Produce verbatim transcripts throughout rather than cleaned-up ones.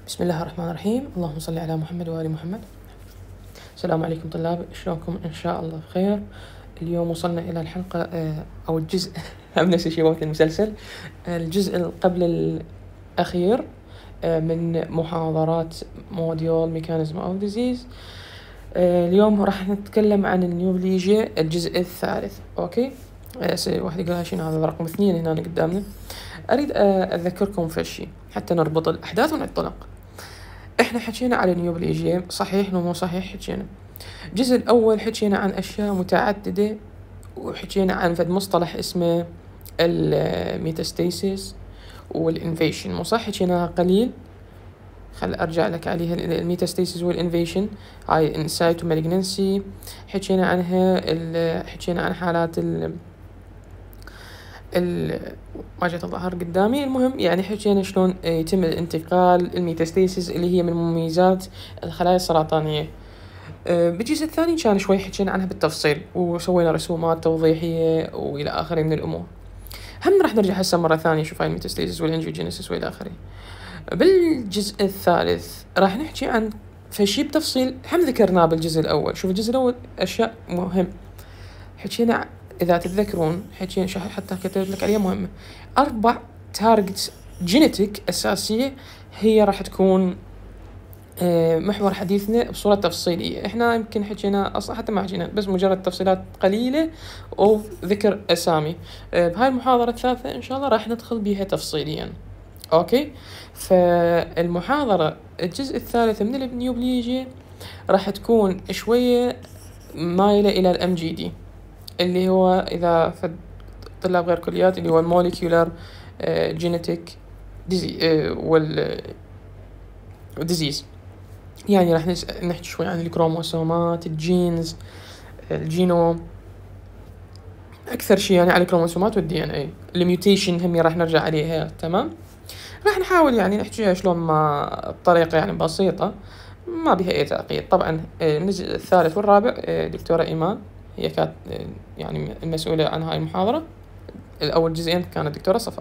بسم الله الرحمن الرحيم. اللهم صل على محمد وآل محمد. السلام عليكم طلاب، شلونكم؟ إن شاء الله بخير. اليوم وصلنا إلى الحلقة أو الجزء هم نفس الشيء وقت المسلسل، الجزء قبل الأخير من محاضرات موديول ميكانيزم أوف ديزيز. اليوم راح نتكلم عن النيوبليجيا الجزء الثالث. أوكي، واحد يقول شنو هذا رقم اثنين هنا قدامنا. أريد أذكركم في شيء حتى نربط الأحداث وننطلق. إحنا حكينا على النيوبليجيا، صحيح ومو صحيح حكينا. الجزء الأول حكينا عن أشياء متعددة، وحكينا عن فد مصطلح اسمه الميتاستاسيس والإنفيشن، مو صح؟ حكيناها قليل. خل أرجع لك عليها. الميتاستاسيس والإنفيشن هاي الانسايت ومالجنسي حكينا عنها. حكينا عن حالات ال ال ما جت الظهر قدامي. المهم يعني حكينا شلون يتم الانتقال الميتاستاسيس اللي هي من مميزات الخلايا السرطانية. بالجزء الثاني كان شوي حكينا عنها بالتفصيل وسوينا رسومات توضيحية وإلى آخره من الأمور. هم راح نرجع هسه مرة ثانية نشوف هاي الميتاستاسيس والانجيوجينيسيس وإلى آخره. بالجزء الثالث راح نحكي عن فشي بتفصيل هم ذكرناه بالجزء الأول. شوف الجزء الأول أشياء مهم حكينا، إذا تتذكرون حكينا حتى كتبت لك عليها مهمة. أربع تارجتس جينيتيك أساسية هي راح تكون محور حديثنا بصورة تفصيلية. إحنا يمكن حكينا أصلا حتى ما حكينا، بس مجرد تفصيلات قليلة وذكر أسامي. بهاي المحاضرة الثالثة إن شاء الله راح ندخل بيها تفصيليا. أوكي، فالمحاضرة الجزء الثالث من النيوبليجيا راح تكون شوية مايلة إلى الام جي دي، اللي هو إذا فد طلاب غير كليات اللي هو الموليكيولر جينيتيك والديزيز. يعني راح نحكي شوي عن الكروموسومات، الجينز، الجينوم، أكثر شيء يعني على الكروموسومات والدي ان اي. الميوتيشن هم راح نرجع عليها. تمام، راح نحاول يعني نحكيها شلون ما بطريقة يعني بسيطة ما بها أي تعقيد. طبعا الجزء الثالث والرابع دكتورة إيمان هي كانت يعني المسؤولة عن هاي المحاضرة. الأول جزئين كانت دكتورة صفا.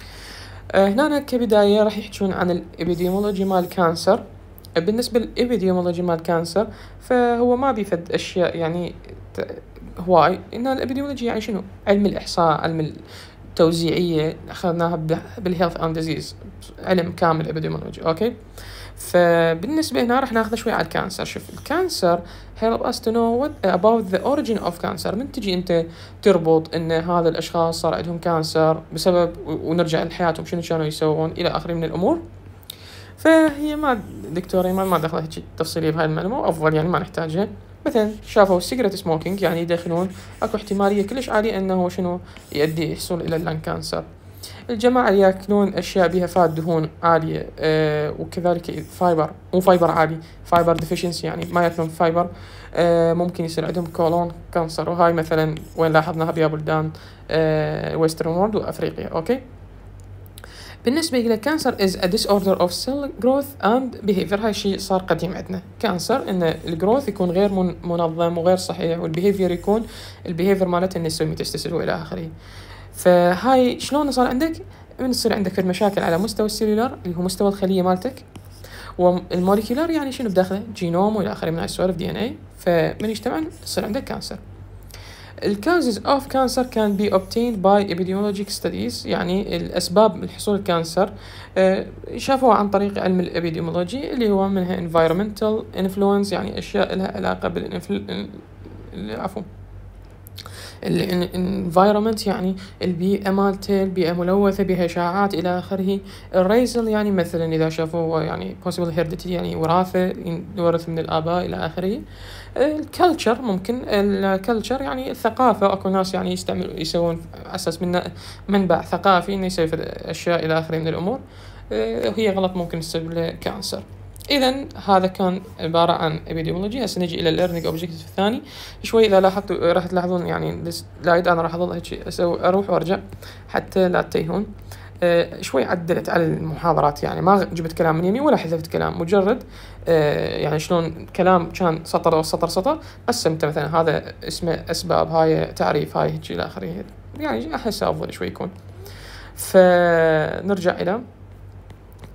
هنا كبداية راح يحكون عن الإبيديمولوجي مال الكانسر. بالنسبة للإبيديمولوجي مال الكانسر فهو ما بيفد أشياء يعني هواي. إن الإبيديمولوجي يعني شنو؟ علم الإحصاء، علم التوزيعية، أخذناها بالهيلث أند ديزيز، علم كامل إبيديمولوجي. أوكي، فبالنسبة هنا راح ناخذ شوي على الكانسر. شوف الكانسر help us to know what about the origin of cancer. من تجي أنت تربط إن هذا الأشخاص صار عندهم كانسر بسبب ونرجع لحياتهم شنو كانوا يسوون إلى آخره من الأمور. فهي ما دكتورة ما ما دخلت هيك تفصيلية بهاي المعلومة، أفضل يعني ما نحتاجها. مثلا شافوا السيجرت سموكينج يعني يدخنون، اكو احتمالية كلش عالية انه شنو يؤدي يحصل الى اللان كانسر. الجماعة اللي ياكلون اشياء بها فات دهون عالية آه وكذلك فايبر، مو فايبر عالي، فايبر ديفيشنسي يعني ما ياكلون فايبر، آه ممكن يصير عندهم كولون كانسر. وهاي مثلا وين لاحظناها بها بلدان آه ويسترن وورد وافريقيا. اوكي، بالنسبة إلى كانسر is a disorder of cell growth and behavior. هاي الشيء صار قديم عندنا. كانسر إن الجروث يكون غير منظم وغير صحيح، والبيهيفير يكون البيهيفير مالته إنه يسوي ميتاستاسيس وإلى آخره. فهاي شلون صار عندك؟ من يصير عندك في المشاكل على مستوى السيلولار اللي هو مستوى الخلية مالتك، والموليكولار يعني شنو بداخله جينوم وإلى آخره من هاي السوالف دي إن إيه. فمن يجتمع يصير عندك كانسر. The causes of cancer can be obtained by epidemiologic studies. يعني الأسباب من حصول الكانسر شافوها عن طريق علم الإبيديمولوجي اللي هو منها environmental influence، يعني أشياء لها علاقة بالإنفل عفوا الانفايرمنت، يعني البيئة مالته، البيئة ملوثة بها إشعاعات إلى آخره. الريزل يعني مثلا إذا شافوه يعني possible heredity يعني وراثة يورث من الآباء إلى آخره. الكلتشر ممكن الكلتشر يعني الثقافة، أكو ناس يعني يستعملوا يسوون على أساس من منبع ثقافي إنه يسوي أشياء إلى آخره من الأمور وهي غلط ممكن تسبب له كانسر. إذا هذا كان عبارة عن epidemiology. هسه نجي إلى learning objective الثاني شوي. إذا لاحظتوا راح تلاحظون يعني سلايد أنا راح أظل هيك أسوي أروح وأرجع حتى لا تتيهون. أه شوي عدلت على المحاضرات، يعني ما جبت كلام من يمي ولا حذفت كلام، مجرد أه يعني شلون كلام كان سطر أو سطر سطر قسمته. مثلا هذا اسمه أسباب، هاي تعريف، هاي هيك إلى آخره. يعني أحس أفضل شوي يكون. فنرجع إلى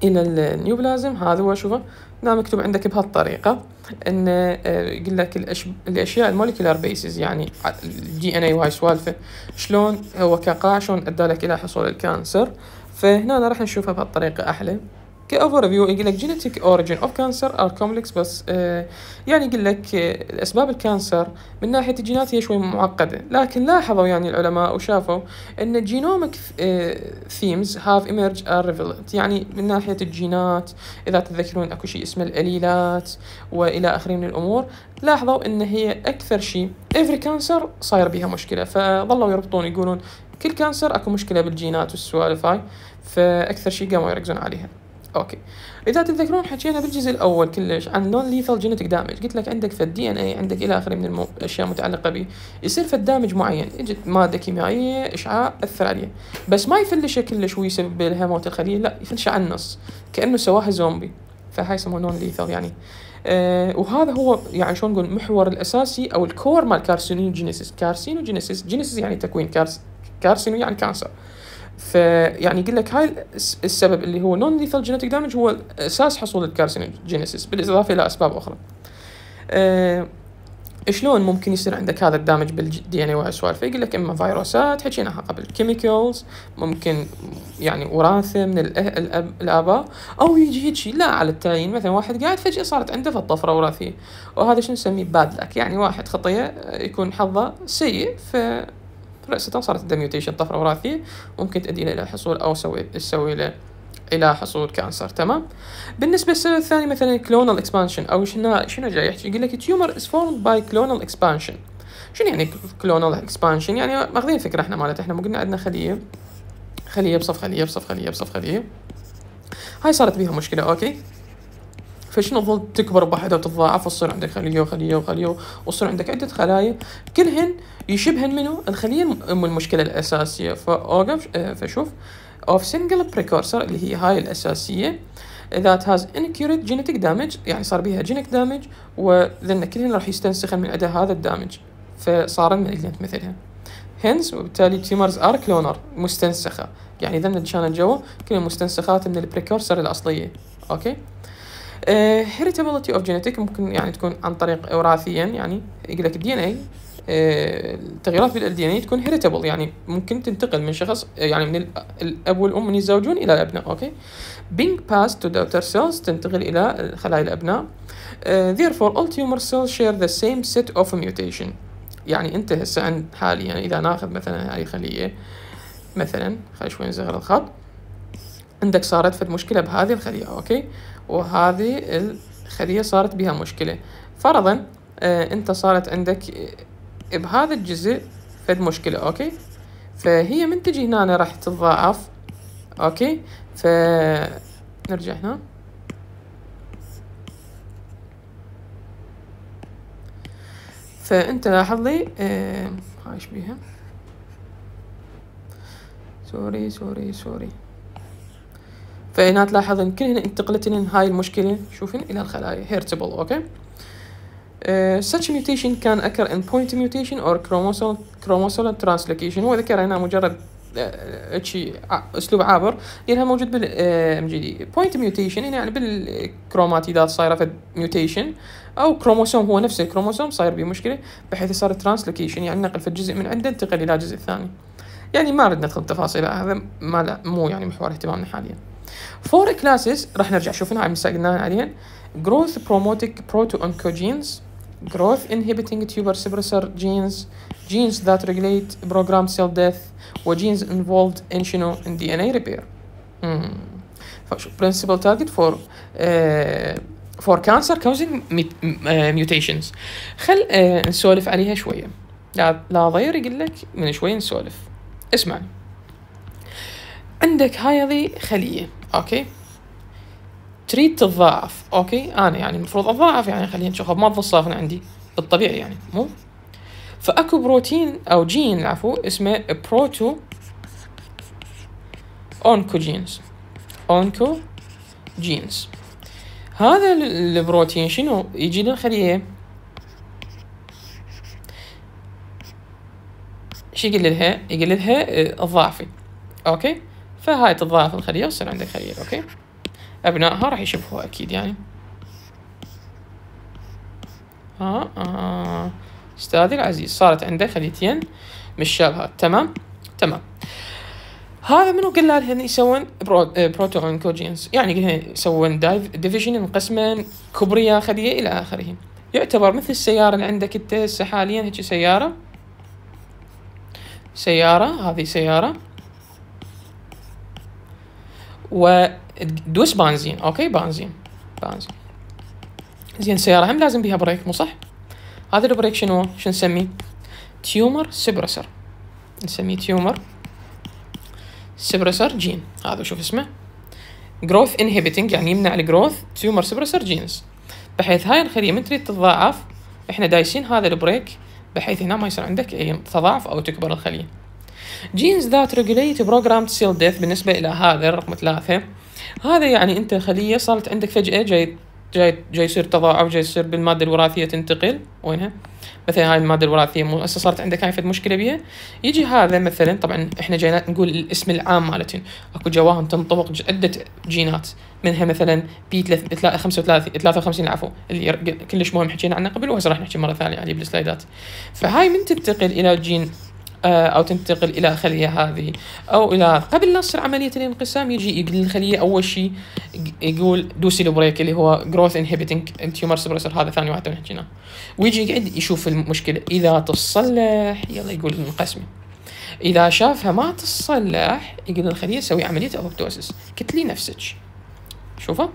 الى النيوبلازم. هذا هو شوفه هنا مكتوب عندك بهالطريقه ان يقول لك الأش... الاشياء الموليكولار بيسز، يعني الدي ان اي وهاي سوالفه شلون هو كقاع شلون ادى لك الى حصول الكانسر. فهنا راح نشوفها بهالطريقه احلى. كأوفر فيو يقول لك genetic origin of cancer are complex، بس آه يعني يقول لك آه أسباب الكانسر من ناحية الجينات هي شوي معقدة، لكن لاحظوا يعني العلماء وشافوا أن الجينوميك آه themes have emerged are revealed، يعني من ناحية الجينات إذا تتذكرون أكو شيء اسمه الأليلات وإلى آخره من الأمور، لاحظوا أن هي أكثر شيء every cancer صاير بها مشكلة، فظلوا يربطون يقولون كل كانسر أكو مشكلة بالجينات والسوالف هاي، فأكثر شيء قاموا يركزون عليها. اوكي، اذا تتذكرون حكينا بالجزء الاول كلش عن نون ليثال جينيتك دامج، قلت لك عندك في الدي ان اي عندك الى اخره من الاشياء المتعلقه به، يصير في الدامج معين، اجت ماده كيميائيه اشعاع اثر عليه، بس ما يفلشه كلش ويسبب لها موت الخليه، لا يفلشه على النص كانه سواها زومبي، فهاي يسموه نون ليثال يعني. آه وهذا هو يعني شلون نقول المحور الاساسي او الكور مال كارسينوجينيسيس. كارسينوجينيسيس جينيسيس يعني تكوين، كارس كارسينو يعني كانسر، فيعني يقول لك هاي السبب اللي هو نون ليثال جينيتك دامج هو اساس حصول الكارسينوجينيسيس بالاضافه الى اسباب اخرى. أه شلون ممكن يصير عندك هذا الدامج بالدي ان اي وهالسوالف؟ يقول لك اما فيروسات حكيناها قبل، كيميكالز، ممكن يعني وراثه من الأب الاباء، او يجي هيك لا على التعيين، مثلا واحد قاعد فجاه صارت عنده طفره وراثيه، وهذا شنو نسميه باد لك، يعني واحد خطيه يكون حظه سيء ف رأسا صارت عنده ميوتيشن طفرة وراثية ممكن تؤدي إلى حصول أو سوي تسوي له إلى حصول كانسر. تمام. بالنسبة للسبب الثاني مثلا كلونال اكسبانشن، أو شنو شنو جاي يحكي؟ يقول لك تيومر is formed by clonal expansion. شنو يعني كلونال اكسبانشن؟ يعني ماخذين فكرة احنا مالت احنا مو قلنا عندنا خلية خلية بصف خلية بصف خلية بصف خلية، هاي صارت بيها مشكلة. أوكي، فشنو تظل تكبر بحدها وتتضاعف وتصير عندك خلية وخلية وخلية وتصير عندك عدة خلايا كلهن يشبهن منو الخلية ام المشكلة الأساسية. فأوقف فشوف of single precursor اللي هي هاي الأساسية that has incurred genetic damage، يعني صار بيها genetic damage وذن كلهن راح يستنسخن من أداء هذا الدامج، فصار malignant مثلها. hence وبالتالي tumors are cloner مستنسخة، يعني ذن كانت جوا كلها مستنسخات من البريكورسر الأصلية. أوكي. Uh, heritability of genetic ممكن يعني تكون عن طريق وراثيا، يعني يقول لك الدي ان اي التغيرات بالدي ان اي تكون heritable، يعني ممكن تنتقل من شخص يعني من الاب والام من يتزوجون الى الابناء. اوكي، being passed to daughter cells تنتقل الى خلايا الابناء. uh, therefore all tumor cells share the same set of mutation. يعني انت هسه عند حاليا يعني اذا ناخذ مثلا هاي خليه مثلا، خلي شوي نصغر الخط، عندك صارت فد مشكله بهذه الخليه. اوكي، وهذه الخلية صارت بها مشكلة، فرضا آه انت صارت عندك بهذا الجزء فد مشكلة. اوكي، فهي من تجي هنا راح تتضاعف. اوكي، فنرجع هنا، فانت لاحظ لي آه هاي ايش بيها، سوري سوري سوري فهنا تلاحظ ان كلهن انتقلت لهم هاي المشكلة شوفين الى الخلايا heritable. اوكي. uh, such mutation can occur in point mutation or chromosomal chromosomal translocation. هو ذكر هنا مجرد شيء uh, اسلوب عابر لانها موجود بال ام جي دي. point mutation يعني بالكروماتيدات صايره في mutation، او كروموسوم هو نفس الكروموسوم صاير به مشكلة بحيث صار ترانسلوكيشن، يعني نقل في الجزء من عنده انتقل الى الجزء الثاني. يعني ما ردنا ندخل تفاصيل، هذا ما مو يعني محور اهتمامنا حاليا. فور كلاسز راح نرجع شوفنا على المسا قلنا عليهن: growth promoting proto-oncogenes, growth inhibiting tuber suppressor genes, genes that regulate programmed cell death, وgenes involved in شنو in دي إن إيه repair. hmm. principal target for uh, for cancer causing mutations. خل uh, نسولف عليها شوية، لا لا ضير يقول لك من شوي نسولف. اسمعني، عندك هاي هذه خلية. اوكي، تريد تتضاعف. اوكي، انا يعني المفروض اتضاعف، يعني خلينا نشوف ما تظل صافنة عندي بالطبيعي يعني مو، فاكو بروتين او جين العفو اسمه بروتو اونكوجينز. اونكو جينز هذا البروتين شنو يجي للخلية شو يقول لها؟ يقول لها تضاعفي. اوكي، فهاي تتضاعف الخلية وتصير عندك خلية. اوكي، ابنائها راح يشوفوها اكيد يعني. اه اه استاذي العزيز صارت عنده خليتين من الشبهات. تمام تمام. هذا منو قلنا لهم يسوون برو بروتو اونكوجينز، يعني قلنا يسوون ديفيجن ينقسمن كبرياء خليه الى اخره. يعتبر مثل السياره اللي عندك انت هسه حاليا، هيك سياره سياره هذه سياره ودوس بنزين. اوكي بنزين بنزين زين. سياره هم لازم بيها بريك مو صح؟ هذا البريك شنو شو نسميه؟ تيومر سبرسر. نسميه تيومر سبرسر جين. هذا شوف اسمه جروث انهبيتنج، يعني يمنع الجروث تيومر سبرسر جينز، بحيث هاي الخليه من تريد تتضاعف احنا دايسين هذا البريك بحيث هنا ما يصير عندك اي تضاعف او تكبر الخليه. جينز ذات ريجوليت بروجرام سيل ديث. بالنسبه الى هذا رقم ثلاثة، هذا يعني انت خليه صارت عندك فجاه جاي جاي جاي يصير تضاعف، جاي يصير بالماده الوراثيه تنتقل وينها، مثلا هاي الماده الوراثيه مو هسه صارت عندك هاي فد مشكله بيها، يجي هذا مثلا طبعا احنا جينا نقول الاسم العام مالتين، اكو جواهن تنطبق عده جينات منها مثلا بي خمسة وثلاثين ثلاثة وخمسين عفوا اللي كلش مهم حكينا عنه قبل وهسه راح نحكي مره ثانيه عليه بالسلايدات. فهاي من تنتقل الى جين او تنتقل الى خليه هذه او الى قبل لا تصير عمليه الانقسام، يجي يقول الخليه اول شيء يقول دوسي البريك اللي هو جروث انهبيتنج تيومر سبرسر، هذا ثاني واحد حكينا، ويجي يقعد يشوف المشكله اذا تصلح يلا يقول انقسمي، اذا شافها ما تصلح يقول الخليه سوي عمليه ابوبتوسيس، كتلي نفسك. شوفها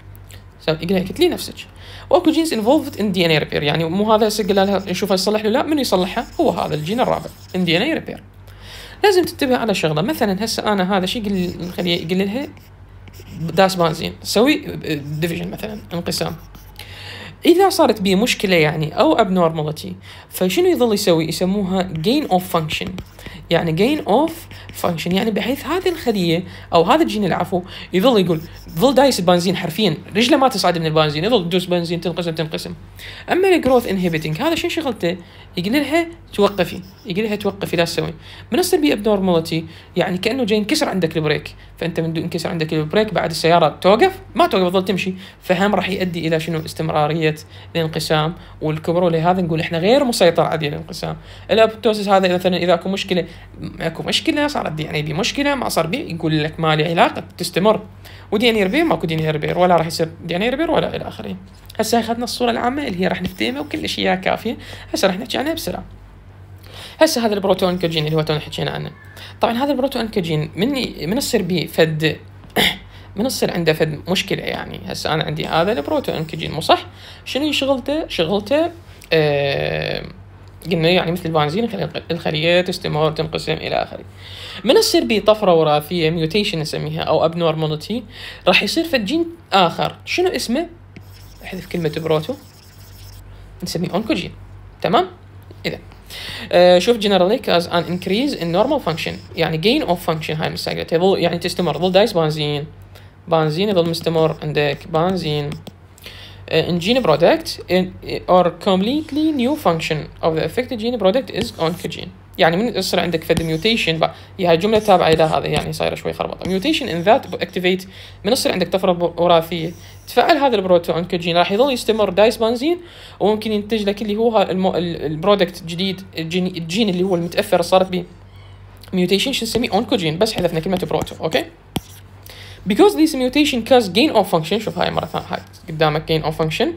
يقول لها كتلي نفسك. واكو جينز انفولفد ان دي ان اي ريبير، يعني مو هذا هسه قال لها نشوفها يصلح له لا، من يصلحها هو هذا الجين الرابع ان دي ان اي ريبير. لازم تنتبه على شغله، مثلا هسه انا هذا شيء يقول الخليه يقول لها داس بنزين سوي ديفيجن مثلا انقسام، اذا صارت بيه مشكله يعني او ابنورماليتي فشنو يظل يسوي؟ يسموها جين اوف فانكشن، يعني جين اوف فانكشن يعني بحيث هذه الخليه او هذا الجين العفو يظل يقول ظل دايس البنزين حرفيا رجله ما تصعد من البنزين، يظل تدوس بنزين تنقسم تنقسم. اما الجروث انهبيتنج هذا شو شغلته؟ يقول لها توقفي، يقول لها توقفي لا تسوي. من يصير بيه ابنورماليتي يعني كانه جاي ينكسر عندك البريك، فانت من ينكسر عندك البريك بعد السياره توقف ما توقف تظل تمشي، فهم راح يؤدي الى شنو؟ استمراريه الانقسام والكبر. ولهذا نقول احنا غير مسيطر على الانقسام. الابوبتوسيس هذا مثلا اذا اكو مشكله اكو مشكله صارت يعني بي مشكله ما صار بي يقول لك ما لي علاقه تستمر، ودي ان اي ريبير ماكو دي ان اي ريبير ولا راح يصير دي ان اي ريبير ولا الى اخره. هسه اخذنا الصوره العامه اللي هي راح نفتهمها وكل شيء كافيه، هسه راح نحكي عنها بسرعه. هسه هذا البروتو انكوجين اللي هو تونا حكينا عنه، طبعا هذا البروتو انكوجين من من يصير به فد من يصير عنده فد مشكله، يعني هسه انا عندي هذا البروتو انكوجين مو صح؟ شنو شغلته؟ شغلته آه قلنا يعني مثل البنزين الخليه تستمر تنقسم الى اخره. من يصير به طفره وراثيه ميوتيشن نسميها او ابنورماليتي، راح يصير فد جين اخر شنو اسمه؟ احذف كلمه بروتو نسميه اونكوجين. تمام؟ اذا آه شوف generally as an increase in normal function، يعني gain of function هاي المساقة يظل يعني تستمر، ظل دايس بنزين بنزين يظل مستمر عندك بنزين uh, in gene product in, or completely new function of the affected gene product is oncogene. يعني من يصير عندك فد ميوتيشن بقى، هي هاي جمله تابعه الى هذا يعني صايره شوي خربطه. ميوتيشن in that activate من يصير عندك طفره وراثيه تفعل هذا البروتو انكوجين، راح يظل يستمر دايس بنزين وممكن ينتج لك اللي هو البرودكت الجديد الجين, الجين اللي هو المتاثر صارت به ميوتيشن شو نسميه؟ اونكوجين، بس حذفنا كلمه بروتو. اوكي because this mutation cause gain of function. شوف هاي مره ثانيه هاي قدامك gain of function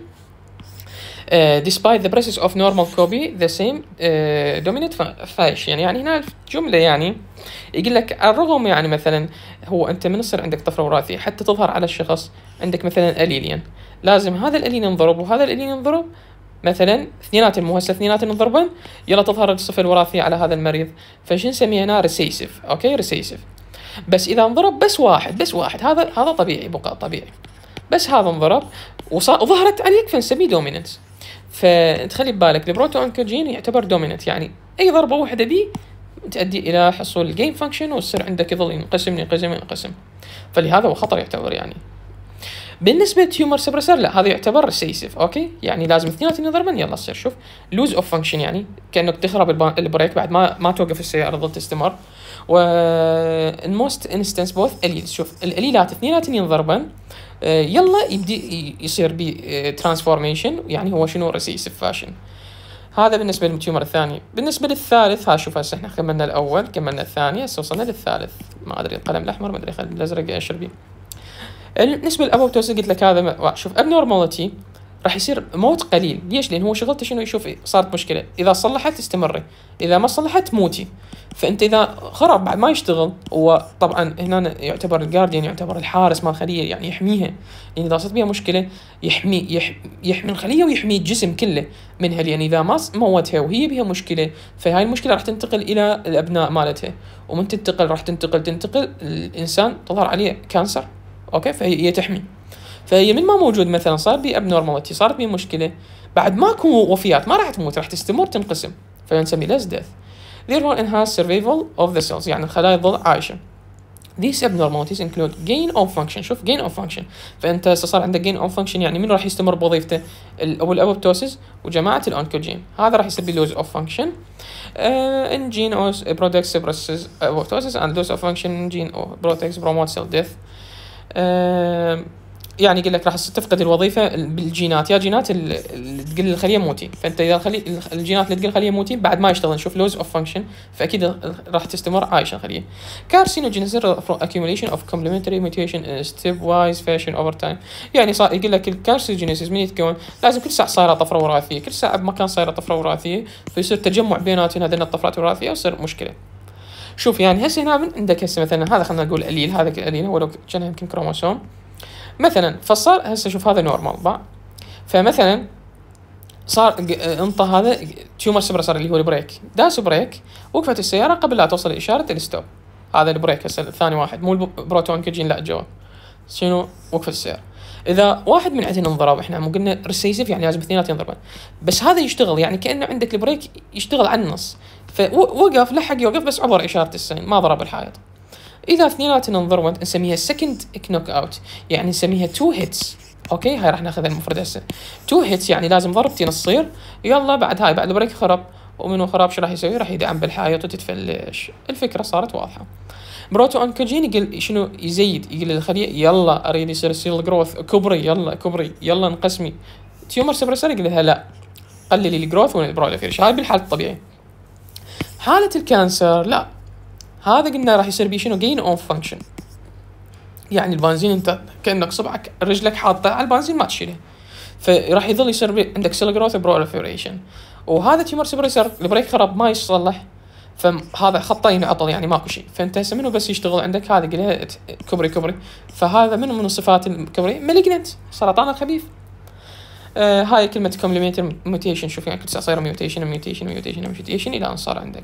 Uh, despite the presence of normal copy the same uh, dominant fashion. يعني هنا الجملة يعني يقول لك على الرغم يعني مثلا هو أنت من يصير عندك طفرة وراثية حتى تظهر على الشخص عندك مثلا أليلين، لازم هذا الأليل ينضرب وهذا الأليل ينضرب مثلا اثنيناتهم مو هسه اثنيناتهم ينضربن يلا تظهر الصفة الوراثية على هذا المريض، فش نسميه هنا ريسيسيف. أوكي ريسيسيف. بس إذا انضرب بس واحد بس واحد هذا هذا طبيعي بقى طبيعي، بس هذا انضرب وظهرت عليك فنسميه دوميننت. فتخلي ببالك البروتو انكوجين يعتبر دوميننت، يعني اي ضربه واحده بيه تؤدي الى حصول الجين فانكشن ويصير عندك يظل ينقسم ينقسم ينقسم، فلهذا هو خطر يعتبر. يعني بالنسبه لتيومر سبرسر لا، هذا يعتبر ريسيسيف. اوكي يعني لازم اثنيناتهم يضربن يلا تصير شوف لوز اوف فانكشن، يعني كانك تخرب البريك بعد ما ما توقف السياره تظل تستمر. و الموست انستنس بوث اليلز، شوف الاليلات اثنيناتهم ينضربن آه يلا يبدي يصير بي ترانسفورميشن، يعني هو شنو ريسيسيف فاشن. هذا بالنسبه للتيومر الثاني. بالنسبه للثالث، ها شوف هسه احنا كملنا الاول كملنا الثاني، هسه وصلنا للثالث. ما ادري القلم الاحمر ما ادري خلي الازرق اشر بيه. بالنسبه للابوبتوسيس قلت لك هذا شوف ابنورماليتي راح يصير موت قليل. ليش؟ لان هو شغلته شنو؟ يشوف صارت مشكله، اذا صلحت استمري، اذا ما صلحت موتي. فانت اذا خرب بعد ما يشتغل، وطبعا هنا يعتبر الجارديان، يعتبر الحارس مال الخليه، يعني يحميها. يعني اذا صارت بها مشكله يحمي يح يحمي الخليه ويحمي الجسم كله منها. لان اذا ما موتها وهي بها مشكله، فهاي المشكله راح تنتقل الى الابناء مالتها، ومن تنتقل راح تنتقل تنتقل الانسان تظهر عليه كانسر. اوكي، فهي تحمي. فهي من ما موجود مثلا صار بي ابنورماليتي، صارت بي مشكله، بعد ماكو وفيات، ما راح تموت، راح تستمر تنقسم، فنسميه less death. Therefore enhance survival of the cells، يعني الخلايا تظل عايشه. These abnormalities include gain of function. شوف gain of function، فانت صار عندك gain of function، يعني من راح يستمر بوظيفته؟ او الابوبتوسيس وجماعه الانكوجين، هذا راح يصير لوز اوف فانكشن. ان جين او برودكت سبرسز apoptosis and loss of function جين او protects promote cell death. uh, يعني يقول لك راح تفقد الوظيفه بالجينات، يا جينات اللي تقول الخليه موتي، فانت اذا الخليه الجينات اللي تقول الخليه موتي بعد ما يشتغل، نشوف لوز اوف فانكشن، فاكيد راح تستمر عايشه الخليه. كارسينوجينيسيس from accumulation of complementary mutation in stepwise fashion over time. يعني صار يقول لك الكارسينوجينيسيس من يتكون؟ لازم كل ساعه صايره طفره وراثيه، كل ساعه بمكان صايره طفره وراثيه، فيصير تجمع بيناتهم هذين الطفرات الوراثيه ويصير مشكله. شوف يعني هسه هنا من عندك هسه مثلا هذا خلينا نقول قليل، هذا القليل هو لو كان يمكن كروموسوم مثلا، فصار هسه شوف هذا نورمال باع، فمثلا صار انطى هذا تيومر سبرسر اللي هو البريك، داس بريك، وقفت السياره قبل لا توصل اشاره الستوب. هذا البريك هسه الثاني واحد، مو البروتونكوجين لا جوا شنو وقفت السياره. اذا واحد من عندنا انضرب، احنا مو قلنا ريسيسيف يعني لازم اثنينات ينضربون، بس هذا يشتغل يعني كانه عندك البريك يشتغل على النص، فوقف لحق يوقف بس عبر اشاره السين ما ضرب الحائط. اذا اثنيناتهم انضربت نسميها سكند نوك اوت، يعني نسميها تو هيتس. اوكي هاي راح ناخذها المفرد هسه. تو هيتس يعني لازم ضربتين تصير، يلا بعد هاي بعد البريك خرب، ومنو خراب شو راح يسوي؟ راح يدعم بالحائط وتتفلش. الفكره صارت واضحه. بروتو انكوجين يقول شنو؟ يزيد، يقول للخليه يلا اريد يصير سيل جروث، كبري يلا كبري يلا انقسمي. تيومر سبرسر يقول لها لا قللي الجروث والبروليفيريشن. هاي بالحاله الطبيعيه. حاله الكانسر لا، هذا قلنا راح يصير بيه شنو؟ جين اوف فانكشن، يعني البنزين انت كانك صبعك رجلك حاطه على البنزين ما تشيله، فراح يظل يصير عندك سيل جروث بروليفيريشن. وهذا تيومر سبريسر البريك خرب ما يصلح، فهذا خطين عطل يعني ماكو شيء، فانت هسه منو بس يشتغل عندك؟ هذا قلها كبري كبري، فهذا منو من صفات الكبري؟ مالجنت، سرطان الخبيث. آه هاي كلمه كومبلمنتري ميوتيشن، شوف يعني كل ساعه صايره ميوتيشن ميوتيشن ميوتيشن ميوتيشن الى ان صار عندك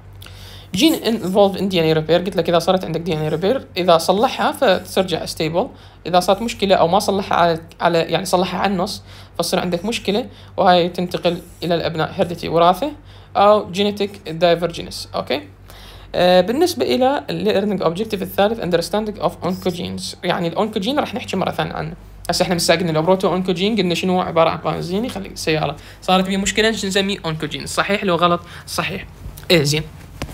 جين involved in دي إن إيه repair. قلت لك إذا صارت عندك دي إن إيه repair، إذا صلحها فترجع stable، إذا صارت مشكلة أو ما صلحها على على يعني صلحها على النص فتصير عندك مشكلة، وهاي تنتقل إلى الأبناء heredity وراثة أو genetic divergence. أوكي. آه بالنسبة إلى learning objective الثالث understanding of oncogenes، يعني الأونكوجين راح نحكي مرة ثانية عنه. هسه احنا مساقنا البروتو اونكوجين قلنا شنو؟ عبارة عن بنزين يخلي سيارة صارت بيه مشكلة نسميه اونكوجين. صحيح لو غلط؟ صحيح. إيه زين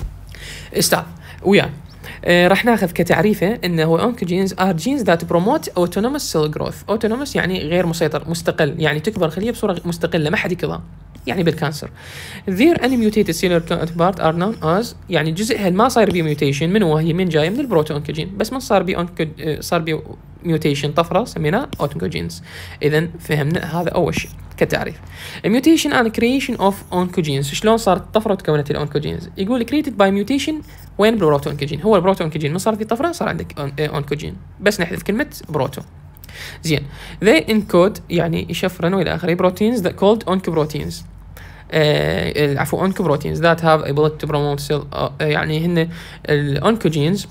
استاذ ويا آه راح ناخذ كتعريفه انه هو oncogenes are genes that promote autonomous cell growth. autonomous يعني غير مسيطر، مستقل، يعني تكبر خليه بصوره مستقله ما حد يكبرها، يعني بالكانسر. their unmutated cellular counterpart are known as، يعني جزئها ما صاير بيه ميوتيشن من وهي من جايه من البروتو انكوجين، بس من صار بيه صار بيه ميوتيشن طفره سميناه oncogenes. اذا فهمنا هذا اول شيء كتعريف. mutation and creation of oncogenes، شلون صارت طفره وتكونت الأونكوجينز؟ يقول created by mutation وين؟ بالبروتو انكوجين. هو البروتو انكوجين من صار في طفره صار عندك اونكوجين، بس نحذف كلمه بروتو. زين they encode يعني يشفرن والى اخره proteins that called oncoproteins، آه عفوا oncoproteins that have ability to promote cell، آه يعني هن الأونكوجينز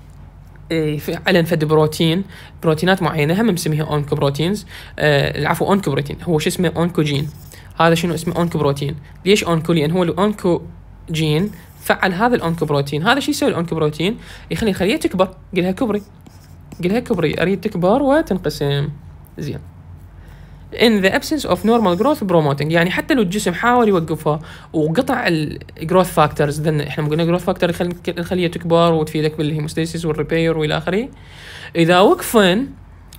فعلا فد بروتين بروتينات معينه هم مسميها اونكوبروتينز. آه العفو اونكوبروتين هو شو اسمه؟ اونكوجين. هذا شنو اسمه؟ اونكوبروتين. ليش اونكو؟ لان هو الاونكوجين فعل هذا الاونكوبروتين. هذا شو يسوي الاونكوبروتين؟ يخلي الخليه تكبر. قلها كبري قلها كبري اريد تكبر وتنقسم. زين. in the absence of normal growth promoting، يعني حتى لو الجسم حاول يوقفها وقطع الجروث فاكتورز، ذن احنا قلنا جروث فاكتور يخلي الخليه تكبر وتفيدك بالهيموستاسيس والريبير والى اخره، اذا وقفن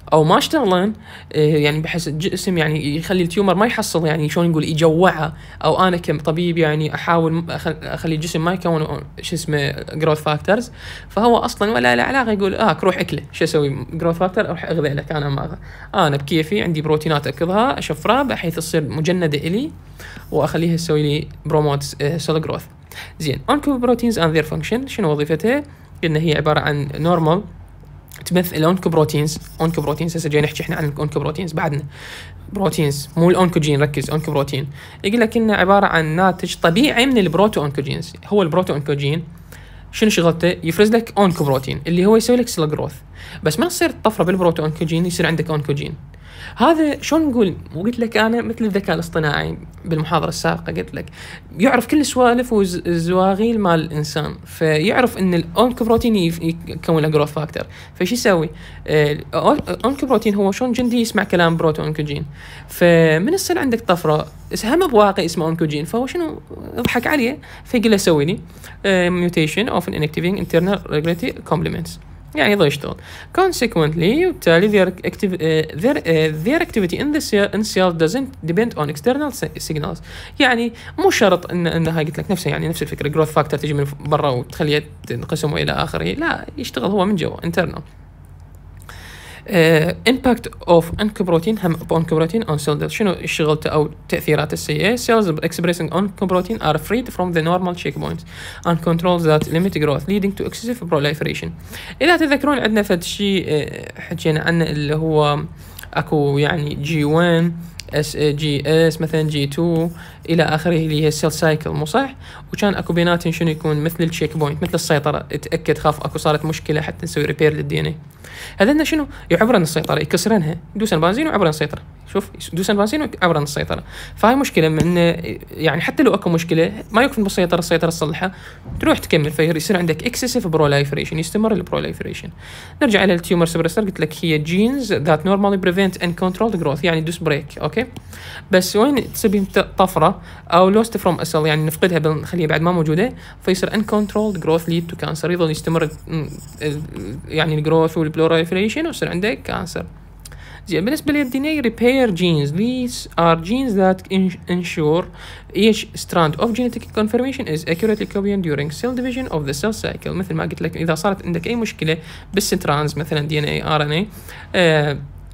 او ما اشتغلن، يعني بحيث الجسم يعني يخلي التيومر ما يحصل، يعني شلون نقول يجوعها، او انا كطبيب يعني احاول اخلي الجسم ما يكون شو اسمه جروث فاكتورز، فهو اصلا ولا له علاقه، يقول اه روح اكله، شو اسوي جروث فاكتور اروح اغذي لك انا ما آه انا بكيفي عندي بروتينات اكلها اشفرها بحيث تصير مجنده الي واخليها تسوي لي بروموت سيل جروث. زين اونكوبروتينز اند ذير فانكشن شنو وظيفتها؟ قلنا هي عباره عن نورمال تمثل الاونكوبروتينز. اونكوبروتينز هسه جاي نحكي احنا عن الاونكوبروتينز بعدنا، بروتينز مو الاونكوجين، ركز اونكوبروتين يقول لك انه عباره عن ناتج طبيعي من البروتو اونكوجينز. هو البروتو اونكوجين شنو شغلته؟ يفرز لك اونكوبروتين اللي هو يسوي لك سيل جروث، بس ما تصير طفره بالبروتو اونكوجين يصير عندك اونكوجين. هذا شلون نقول؟ وقلت لك انا مثل الذكاء الاصطناعي بالمحاضره السابقه، قلت لك يعرف كل السوالف والزواغيل مال الانسان، فيعرف ان الاونكوبروتين يكون له جروث فاكتور. فشو يسوي؟ الاونكوبروتين هو شلون جندي يسمع كلام بروتو اونكوجين، فمن يصير عندك طفره هم بواقع اسمه اونكوجين، فهو شنو يضحك عليه فيقول له سوي لي ميوتيشن اوف انكتيفينج انترنال ريجوليتوري كومبلمنتس، يعني يضل يشتغل. consequently وبالتالي their, activ uh, their, uh, their activity in the cell, in cell doesn't depend on external signals. يعني مو شرط ان ان هاي قلت لك نفسها، يعني نفس الفكره جروث فاكتور تجي من برا وتخليه تنقسم الى اخره، لا يشتغل هو من جوا internal. Uh, impact of oncoprotein هم oncoprotein on cell death شنو شغلته او تاثيراته السيئه؟ cells expressing oncoprotein are freed from the normal checkpoints and controls that limit growth leading to excessive proliferation. اذا تذكرون عندنا فد شيء حكينا عنه اللي هو اكو يعني جي واحد اس جي اس مثلا جي اثنين الى اخره اللي هي السيل سايكل، مو صح؟ وكان اكو بيناتهم شنو يكون مثل التشيك بوينت، مثل السيطره، اتاكد خاف اكو صارت مشكله حتى نسوي ريبير للدي ان اي. هذا شنو يعبرن السيطره، يكسرنها، يدوسن بنزين ويعبرن السيطره، شوف يدوسن بنزين ويعبرن السيطره. فهاي مشكله من يعني حتى لو اكو مشكله ما يكفي بالسيطره، السيطره تصلحها تروح تكمل، فيصير عندك اكسسيف بروليفريشن، يستمر البروليفريشن. نرجع الى التيومر سبريسر، قلت لك هي جينز ذات نورمالي بريفنت اند كنترول جروث، يعني دوس بريك اوكي، بس وين تصير بهم طفره او لوست فروم اسل، يعني نفقدها بنخليها بعد ما موجوده، فيصير ان كنترول جروث ليد تو كانسر، يظل يستمر يعني الجروث والبروليفريشن ويصير عندك كانسر. زين بالنسبه للدي ان اي ريبير جينز، these are genes that ensure each strand of genetic confirmation is accurately copied during cell division of the cell cycle. مثل ما قلت لك اذا صارت عندك اي مشكله بالسترانز مثلا دي ان اي ار ان اي آه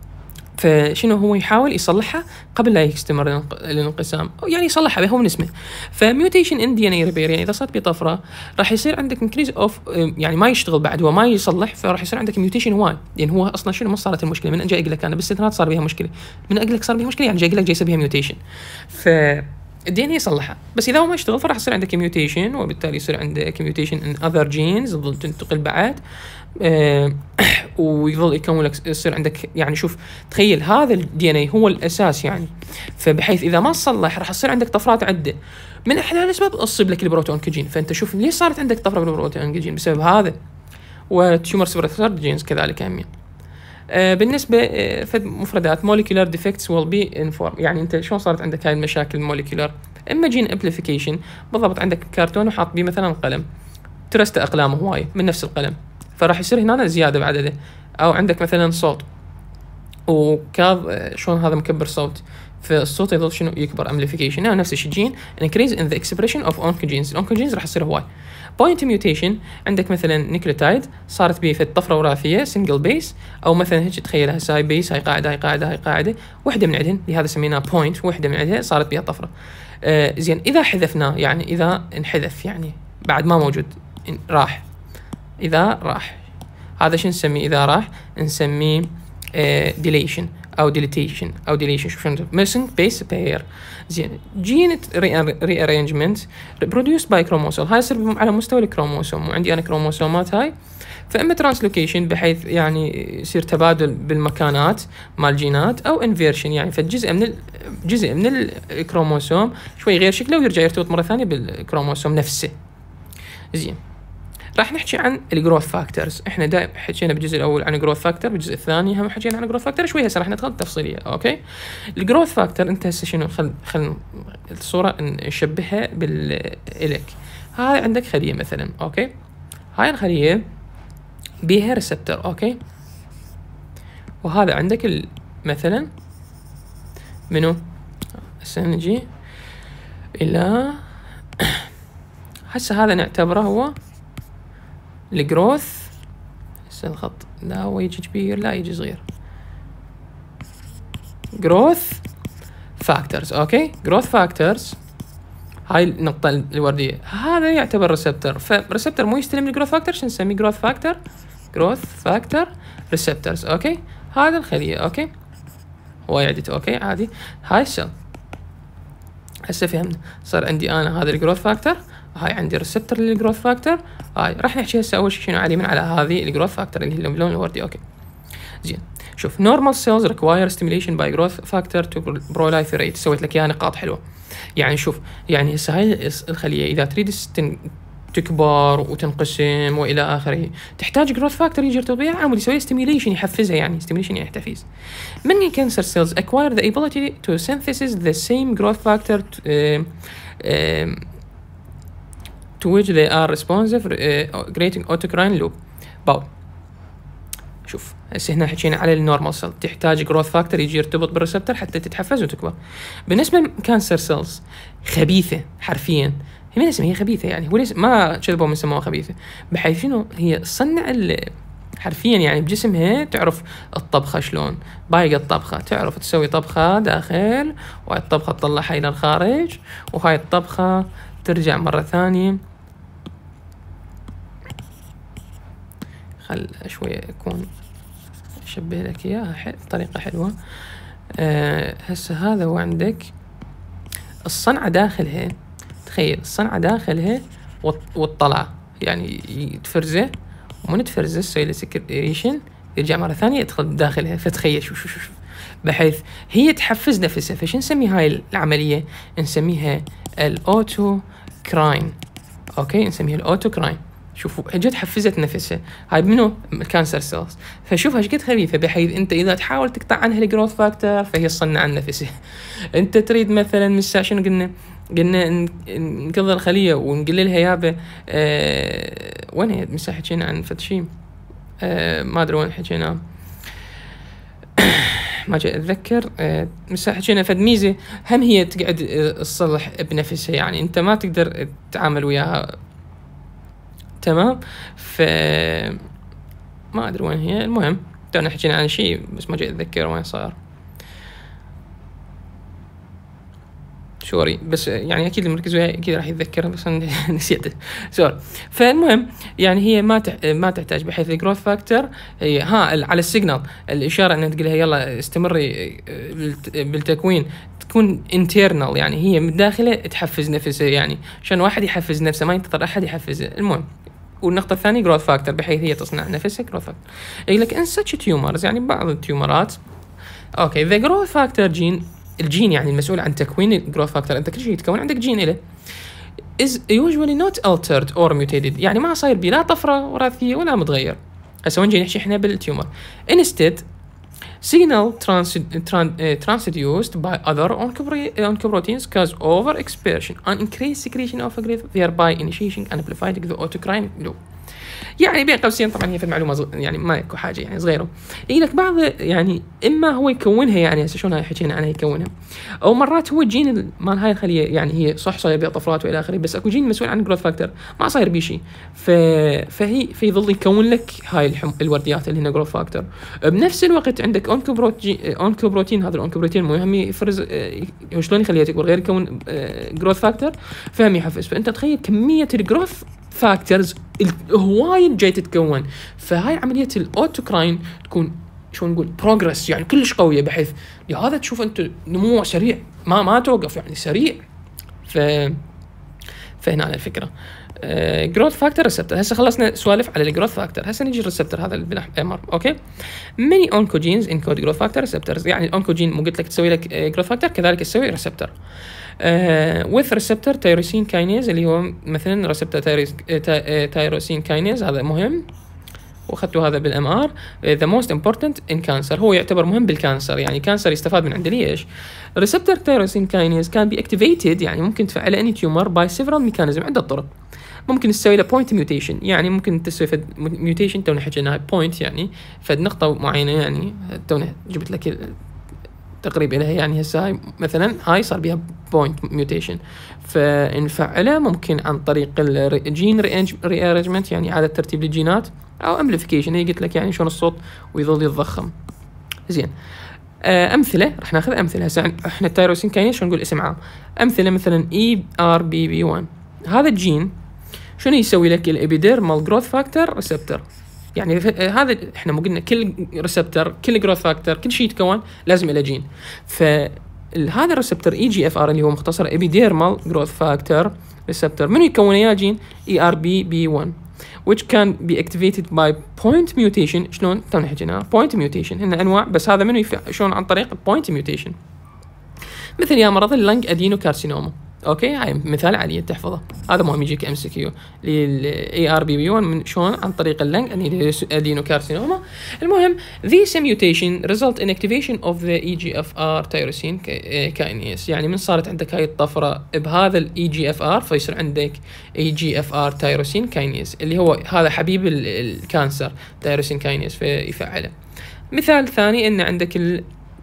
فشنو هو يحاول يصلحها قبل لا يستمر الانقسام، او يعني يصلحها هو من اسمه. فميوتيشن ان دي ان اي ريبير يعني اذا صارت بطفره راح يصير عندك انكريز اوف، يعني ما يشتغل بعد هو ما يصلح، فراح يصير عندك ميوتيشن واي، يعني هو اصلا شنو ما صارت المشكله، من جاي اقول لك انا بالسترات صار بها مشكله، من اقول لك صار بها مشكله يعني جاي اقول لك جاي يسوي بها ميوتيشن، ف الدي ان اي يصلحها. بس اذا هو ما يشتغل فراح يصير عندك ميوتيشن، وبالتالي يصير عندك ميوتيشن ان اذر جينز تظل تنتقل بعد آه ويظل يكون لك، يصير عندك يعني شوف تخيل هذا الدي ان اي هو الاساس يعني، فبحيث اذا ما صلح راح يصير عندك طفرات عده، من احد الاسباب تصيب لك البروتو انكوجين. فانت شوف ليش صارت عندك طفره بالبروتو انكوجين بسبب هذا، وتيومر سبريسر جينز كذلك همين. آه بالنسبه آه فد مفردات موليكولار ديفكتس ويل بي انفورم، يعني انت شلون صارت عندك هاي المشاكل الموليكولار؟ اما جين امبليفيكيشن، بالضبط عندك كرتون وحاط بيه مثلا قلم، ترست اقلام هواي من نفس القلم، فراح يصير هنا زياده بعدده. او عندك مثلا صوت وكاظ شلون هذا مكبر صوت، فالصوت يظل شنو يكبر امبليفيكيشن، نفس الشيء جين انكريز ان ذا اكسبريشن اوف اونكوجينز، الاونكوجينز راح يصير هواي. بوينت ميوتيشن عندك مثلا نيكليوتايد صارت به في طفره وراثيه سنجل بيس، او مثلا هيك تخيلها هاي بيس، هاي قاعده هاي قاعده هاي قاعده، وحده من عندهن لهذا سميناها بوينت، وحده من عندها صارت بها طفره. آه زين اذا حذفناه، يعني اذا انحذف يعني بعد ما موجود راح، اذا راح هذا شو نسميه؟ اذا راح نسميه ديليشن او ديليتيشن او ديليشن، شوف شنو ميسنج بيس بير. زين جين ري ارينجمنت بروديوسد باي كروموسوم، هاي يصير على مستوى الكروموسوم، وعندي انا كروموسومات هاي، فاما ترانسلوكيشن بحيث يعني يصير تبادل بالمكانات مال الجينات، او انفيرشن يعني فالجزء من جزء من الكروموسوم شوي غير شكله ويرجع يرتبط مره ثانيه بالكروموسوم نفسه. زين راح نحكي عن الجروث فاكتورز، احنا دائما حكينا بالجزء الاول عن الجروث فاكتور، بالجزء الثاني هم حكينا عن الجروث فاكتور شوي، هسه راح ندخل تفصيليه. اوكي الجروث فاكتور انت هسه شنو، خل خل الصوره نشبهها بالالك. هاي عندك خليه مثلا، اوكي هاي الخليه بيها ريسبتور، اوكي وهذا عندك ال... مثلا منو هسه نجي الى هسه هذا نعتبره هو الجروث. هسه الخط لا هو يجي كبير لا يجي صغير. جروث فاكتورز. اوكي جروث فاكتورز هاي النقطة الوردية، هذا يعتبر ريسبتور. فريسبتور مو يستلم الجروث فاكتور شو نسميه؟ جروث فاكتور جروث فاكتور ريسبتورز. اوكي هذا الخلية. اوكي هو يعدت. اوكي عادي. هاي السيل هسه فهمنا. صار عندي انا هذا الجروث فاكتور، هاي عندي ريسبتور للجروث فاكتور. هاي راح نحكي هسه اول شيء شنو عليه من على هذه الجروث فاكتور اللي هي اللون الوردي. اوكي زين شوف normal cells require stimulation by growth factor to proliferate. سويت لك اياها نقاط حلوه. يعني شوف يعني هسه هاي الخليه اذا تريد تكبر وتنقسم والى اخره تحتاج جروث فاكتور يجي طبيعي عمود يسوي ستيميوليشن يحفزها. يعني ستيميوليشن يعني تحفيز. many cancer cells acquire the ability to synthesize the same growth factor to, uh, uh, to which they are responsive uh, creating autocrine loop. باو شوف هسه هنا حكينا على النورمال سيل تحتاج جروث فاكتور يجي يرتبط بالريسبتور حتى تتحفز وتكبر. بالنسبه لكانسر سيلز خبيثه حرفيا. هي من اسمها هي خبيثه يعني هو ليش ما كذبوا من سموها خبيثه بحيث شنو هي تصنع حرفيا يعني بجسمها تعرف الطبخه شلون باقي الطبخه تعرف تسوي طبخه داخل وهاي الطبخه تطلعها الى الخارج وهاي الطبخه ترجع مره ثانيه. خل شويه اكون اشبه لك اياها بطريقه حلوه. أه هسه هذا هو عندك الصنعه داخلها. تخيل الصنعه داخلها والطلعه يعني تفرزه ومن تفرزه تسوي له سكريشن يرجع مره ثانيه يدخل داخلها. فتخيل شوف شوف شوف بحيث هي تحفز نفسها. فش نسمي هاي العمليه؟ نسميها الاوتو كراين. اوكي نسميها الاوتو كراين. شوفوا اجت حفزت نفسها. هاي منو؟ الكانسر سيلز. فشوف ايش قد خبيثه بحيث انت اذا تحاول تقطع عنها الجروث فاكتور فهي تصنع عن نفسها. انت تريد مثلا من الساعه شنو قلنا؟ قلنا نكظر الخليه ونقول لها يابا أه وين هي من الساعه حكينا عن فد شيء أه ما ادري وين حكينا ما جاي اتذكر. أه من الساعه حكينا فد ميزه هم هي تقعد تصلح بنفسها يعني انت ما تقدر تتعامل وياها تمام. ف ما ادري وين هي. المهم تونا حكينا عن شيء بس ما جاي اتذكر وين صار سوري. بس يعني اكيد المركز وياي اكيد راح يتذكرها بس انا نسيته سوري. فالمهم يعني هي ما تح... ما تحتاج بحيث الجروث فاكتور هي ها على السيجنال الاشاره انها تقول لها يلا استمري بالتكوين تكون انترنال يعني هي من داخله تحفز نفسها يعني عشان واحد يحفز نفسه ما ينتظر احد يحفزه. المهم والنقطة الثانية جروث فاكتور بحيث هي تصنع نفسها جروث فاكتور. يقول لك ان such tumors يعني بعض التيومرات اوكي the growth factor gene الجين يعني المسؤول عن تكوين الجروث فاكتور. انت كل شيء يتكون عندك جين له is usually not altered or mutated يعني ما صاير بلا طفرة وراثية ولا متغير. هسه وين جاي نحكي احنا بالتيومر instead signal trans trans transduced by other oncoproteins cause overexpression and increased secretion of a growth thereby initiating and amplifying the autocrine loop. يعني بين قوسين طبعا هي في المعلومه يعني ما يكو حاجه يعني صغيره. يقول لك بعض يعني اما هو يكونها يعني هسه شلون هاي حكينا عنها يكونها او مرات هو الجين مال هاي الخليه يعني هي صح صاير بها طفرات والى اخره بس اكو جين مسؤول عن الجروث فاكتور ما صاير بيه شيء. ف... فهي في ظل يكون لك هاي الحم... الورديات اللي هنا جروث فاكتور. بنفس الوقت عندك اونكوبروتين اونكوبروتين هذا الاونكوبروتين مهم يفرز شلون يخليها تكبر غير يكون جروث فاكتور فهم يحفز. فانت تخيل كميه الجروث فاكتورز هوايد جاي تتكون. فهاي عمليه الاوتوكراين تكون شو نقول بروجرس يعني كلش قويه بحيث لهذا تشوف انت نمو سريع ما ما توقف يعني سريع. ف فهنا على الفكره جروث فاكتور ريسبتور. هسه خلصنا سوالف على الجروث فاكتور. هسه نجي الريسبتور هذا اللي بالاحمر. اوكي many oncogenes encode growth factor receptors يعني الاونكوجين مو قلت لك تسوي لك جروث فاكتور كذلك تسوي ريسبتور. Uh, with receptor tyrosine kinase اللي هو مثلا receptor tyrosine kinase هذا مهم واخذتوا هذا بالام ار. ذا موست امبورتنت ان كانسر، هو يعتبر مهم بالكانسر، يعني كانسر يستفاد من عنده ليش؟ ريسبتور تايروسين كاينيز كان بي اكتيفيتد، يعني ممكن تفعل اني تيومر باي سيفرال ميكانيزم، عده طرق. ممكن تسوي له بوينت ميوتيشن، يعني ممكن تسوي فد ميوتيشن تونا حكيناها بوينت، يعني فد نقطه معينه، يعني تونا جبت لك تقريب لها، يعني هسه هاي مثلا هاي صار بها بوينت ميوتيشن، فنفعله ممكن عن طريق الجين ري ارينجمنت، يعني اعاده ترتيب الجينات، او امبليفيكيشن، هي قلت لك يعني شلون الصوت ويظل يتضخم. زين، امثله راح ناخذ امثله هسه. احنا التايروسين كاينيز شلون نقول اسم عام، امثله مثلا اي ار بي بي واحد، هذا الجين شنو يسوي لك؟ الابيديرمال جروث فاكتور ريسبتور، يعني هذا احنا مو قلنا كل ريسبتور كل جروث فاكتور كل شيء يتكون لازم له جين، فهذا الريسبتور اي جي اف ار اللي هو مختصر ابيديرمال جروث فاكتور ريسبتور، منو يكون اياه؟ جين اي ار بي بي واحد which can be activated by point mutation. شلون تونا حكينا point mutation، هن انواع، بس هذا منو يفعل شلون؟ عن طريق point mutation. مثل يا مرض اللنج ادينو كارسينوما، اوكي هاي مثال عالي تحفظه، هذا مهم يجيك ام سي كيو للاي ار بي بي واحد من شلون؟ عن طريق اللنج ادينو كارسينوما. المهم this mutation result in activation of the اي جي اف ار tyrosine kinase، يعني من صارت عندك هاي الطفره بهذا الاي جي اف ار فيصير عندك اي جي اف ار tyrosine kinase اللي هو هذا حبيب الكانسر tyrosine kinase فيفعله. مثال ثاني ان عندك ال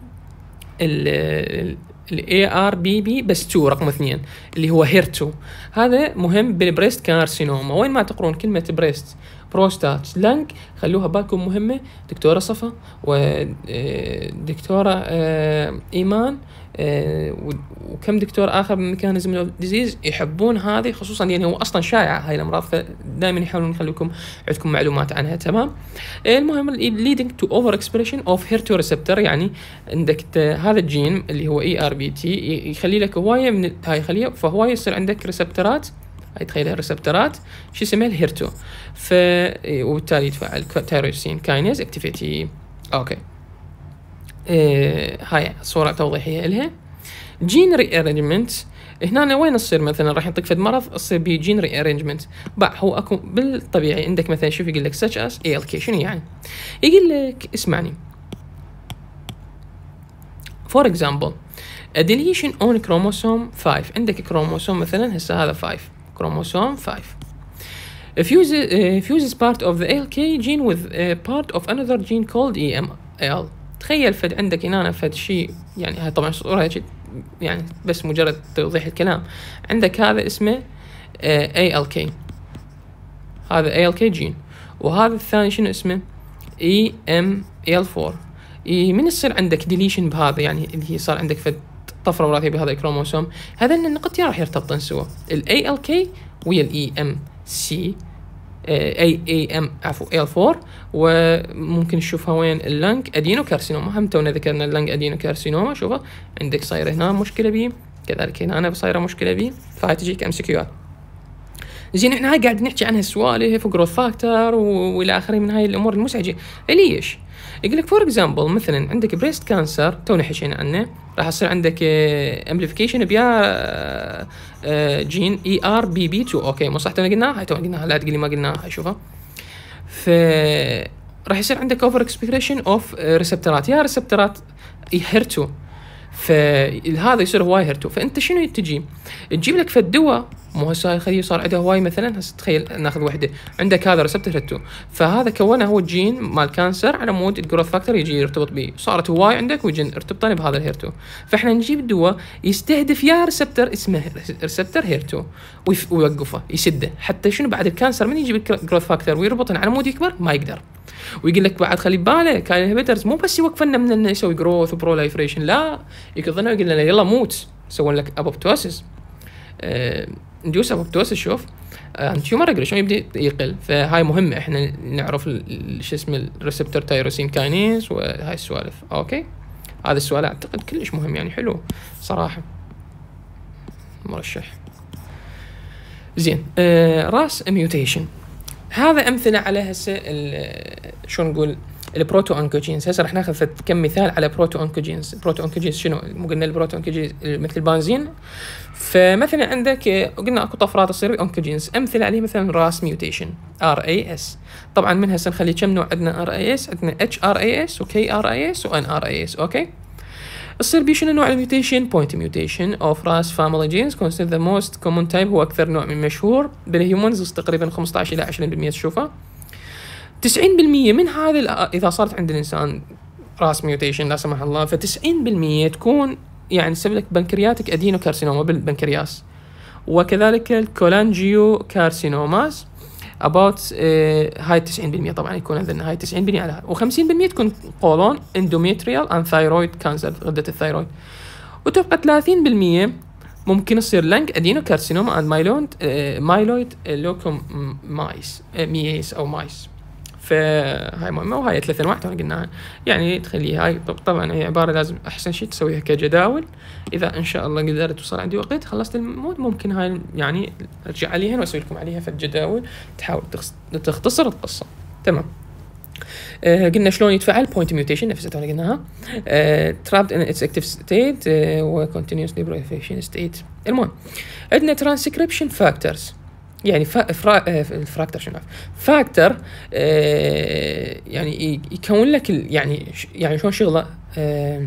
ال الاي ار بي بي بس تو رقم اثنين اللي هو هيرتو، هذا مهم بالبريست كارسينوما. وين ما تقرون كلمه بريست بروستات لنج خلوها بالكم مهمه، دكتوره صفا ودكتوره ايمان وكم دكتور اخر من ميكانيزم اوف ديزيز يحبون هذه خصوصا، يعني هو اصلا شائعه هاي الامراض، فدائما يحاولون يخلوكم عندكم معلومات عنها. تمام. المهم leading to over expression of HER2 receptor، يعني عندك هذا الجين اللي هو اي ار بي تي يخلي لك هوايه من هاي خليه، فهوايه يصير عندك ريسبتورات، هاي تخيلها ريسبتورات شو اسمها الهيرتو، ف وبالتالي يتفاعل تايروسين كاينيز اكتيفيتي. اوكي إيه هاي صورة توضيحية لها. جين ري ارينجمنت هنا وين تصير؟ مثلا راح يعطيك فد مرض تصير بيه جين ري ارينجمنت، بقى هو اكو بالطبيعي عندك مثلا شوف يقول لك such as اي ال كي، شنو يعني؟ يقول لك اسمعني for example a deletion on chromosome five، عندك كروموسوم مثلا هسه هذا five كروموسوم five fuses uh, fuses part of the اي ال كي gene with uh, part of another gene called اي ام ال. تخيل فد عندك هنا فد شيء، يعني هاي طبعا صورة يعني بس مجرد توضيح الكلام، عندك هذا اسمه اي ال كي، هذا اي ال كي جين، وهذا الثاني شنو اسمه؟ اي ام ال فور. من يصير عندك ديليشن بهذا، يعني اللي هي صار عندك فد طفره وراثيه بهذا الكروموسوم، هذين النقطتين راح يرتبطن سوا، الاي ال كي ويا الاي ام سي اي اي ام عفوا ال فور. وممكن نشوفها وين؟ اللنج ادينو كارسينوما، هم تونا ذكرنا اللنج ادينو كارسينوما، شوفها عندك صايره هنا مشكله بيه، كذلك هنا صايره مشكله بيه، فهاي تجيك ام سي كيوات. زين احنا هاي قاعد نحكي عنها السوالف وجروث فاكتور والى اخره من هاي الامور المزعجه، ليش؟ يقول لك فور اكزامبل مثلا عندك بريست كانسر تونا حكينا عنه، راح يصير عندك امبليفيكيشن بيا جين اي ار بي بي تو، اوكي مو صح تونا قلناها، هاي تونا قلناها لا تقول لي ما قلناها، هاي شوفها. ف راح يصير عندك اوفر اكسبريشن اوف ريسبتورات، يا ريسبتورات هيرتو، فهذا يصير هواي هيرتو، فانت شنو تجي تجيب لك فد دواء، مو هسه خليه صار عنده هواي مثلا، هسه تخيل ناخذ وحده عندك هذا ريسبتور هيرتو، فهذا كونه هو الجين مال كانسر على مود الجروث فاكتور يجي يرتبط به، صارت هواي عندك ويجي ارتبطن بهذا الهيرتو، فاحنا نجيب دواء يستهدف يا ريسبتور اسمه ريسبتور هيرتو ويوقفه يسده، حتى شنو بعد الكانسر من يجيب الجروث فاكتور ويربطن على مود يكبر ما يقدر. ويقول لك بعد خلي بالك هاي الهيبيترز مو بس يوقفنا من انه يسوي جروث وبروليفريشن، لا يقضنا يقول لنا يلا موت، يسوون لك ابوبتوسيس انديوس ابوبتوسيس، شوف تيومر ريجريشن يبدا يقل. فهاي مهمه احنا نعرف شو اسمه الريسبتور تايروسين كاينيز وهاي السوالف. اوكي هذا السؤال اعتقد كلش مهم، يعني حلو صراحه مرشح. زين آه راس ميوتيشن، هذا امثله على هسه شو نقول البروتو انكوجينز. هسه راح ناخذ كم مثال على بروتو انكوجينز. بروتو انكوجينز شنو؟ مو قلنا البروتو انكوجينز مثل البنزين. فمثلا عندك قلنا اكو طفرات تصير انكوجينز، امثله عليه مثلا راس ميوتيشن ار اي اس. طبعا من هسه نخلي كم نوع عندنا ار اي اس؟ عندنا اتش ار اي اس وكي ار اي اس وان ار اي اس. اوكي، تصير بيه شنو نوع الميوتيشن؟ بوينت ميوتيشن اوف راس فاميلي جينز كونسيدر ذا موست كومون تايب، هو اكثر نوع من مشهور بالهيومنز، تقريبا خمسة عشر الى عشرين بالمئة تشوفه. تسعين بالمئة من هذا اذا صارت عند الانسان راس ميوتيشن لا سمح الله، ف90 بالمئة تكون يعني تسبب لك بنكرياتيك ادينو كارسينوما بالبنكرياس، وكذلك الكولانجيو كارسينوماز about uh, هاي تسعين بالمئة طبعا يكون عندنا هاي تسعين بالمئة على هاي، و50 بالمئة تكون قولون اندوميتريال اند ثايرويد كانسر، غدة الثايرويد. وتبقى ثلاثين بالمئة ممكن يصير لنج ادينو كارسينوما اند مايلويد مايلويد لوكوم مايس ميس او مايس. فهاي مهمة، وهاي ثلاث انواع تونا قلناها. يعني تخلي هاي طبعا هي عبارة لازم احسن شيء تسويها كجداول، اذا ان شاء الله قدرت توصل عندي وقت خلصت المود ممكن هاي يعني ارجع عليها واسوي لكم عليها في الجداول تحاول تختصر القصة. تمام. آه قلنا شلون يتفعل بوينت ميوتيشن نفس تونا قلناها. ترابد ان اتس اكتيف ستيت وكونتينيوسلي بريفيشن ستيت. المهم عندنا ترانسكريبشن فاكتورز، يعني فرا... الفراكتر شنو فاكتور آه يعني يكون لك ال... يعني يعني شلون شغله آه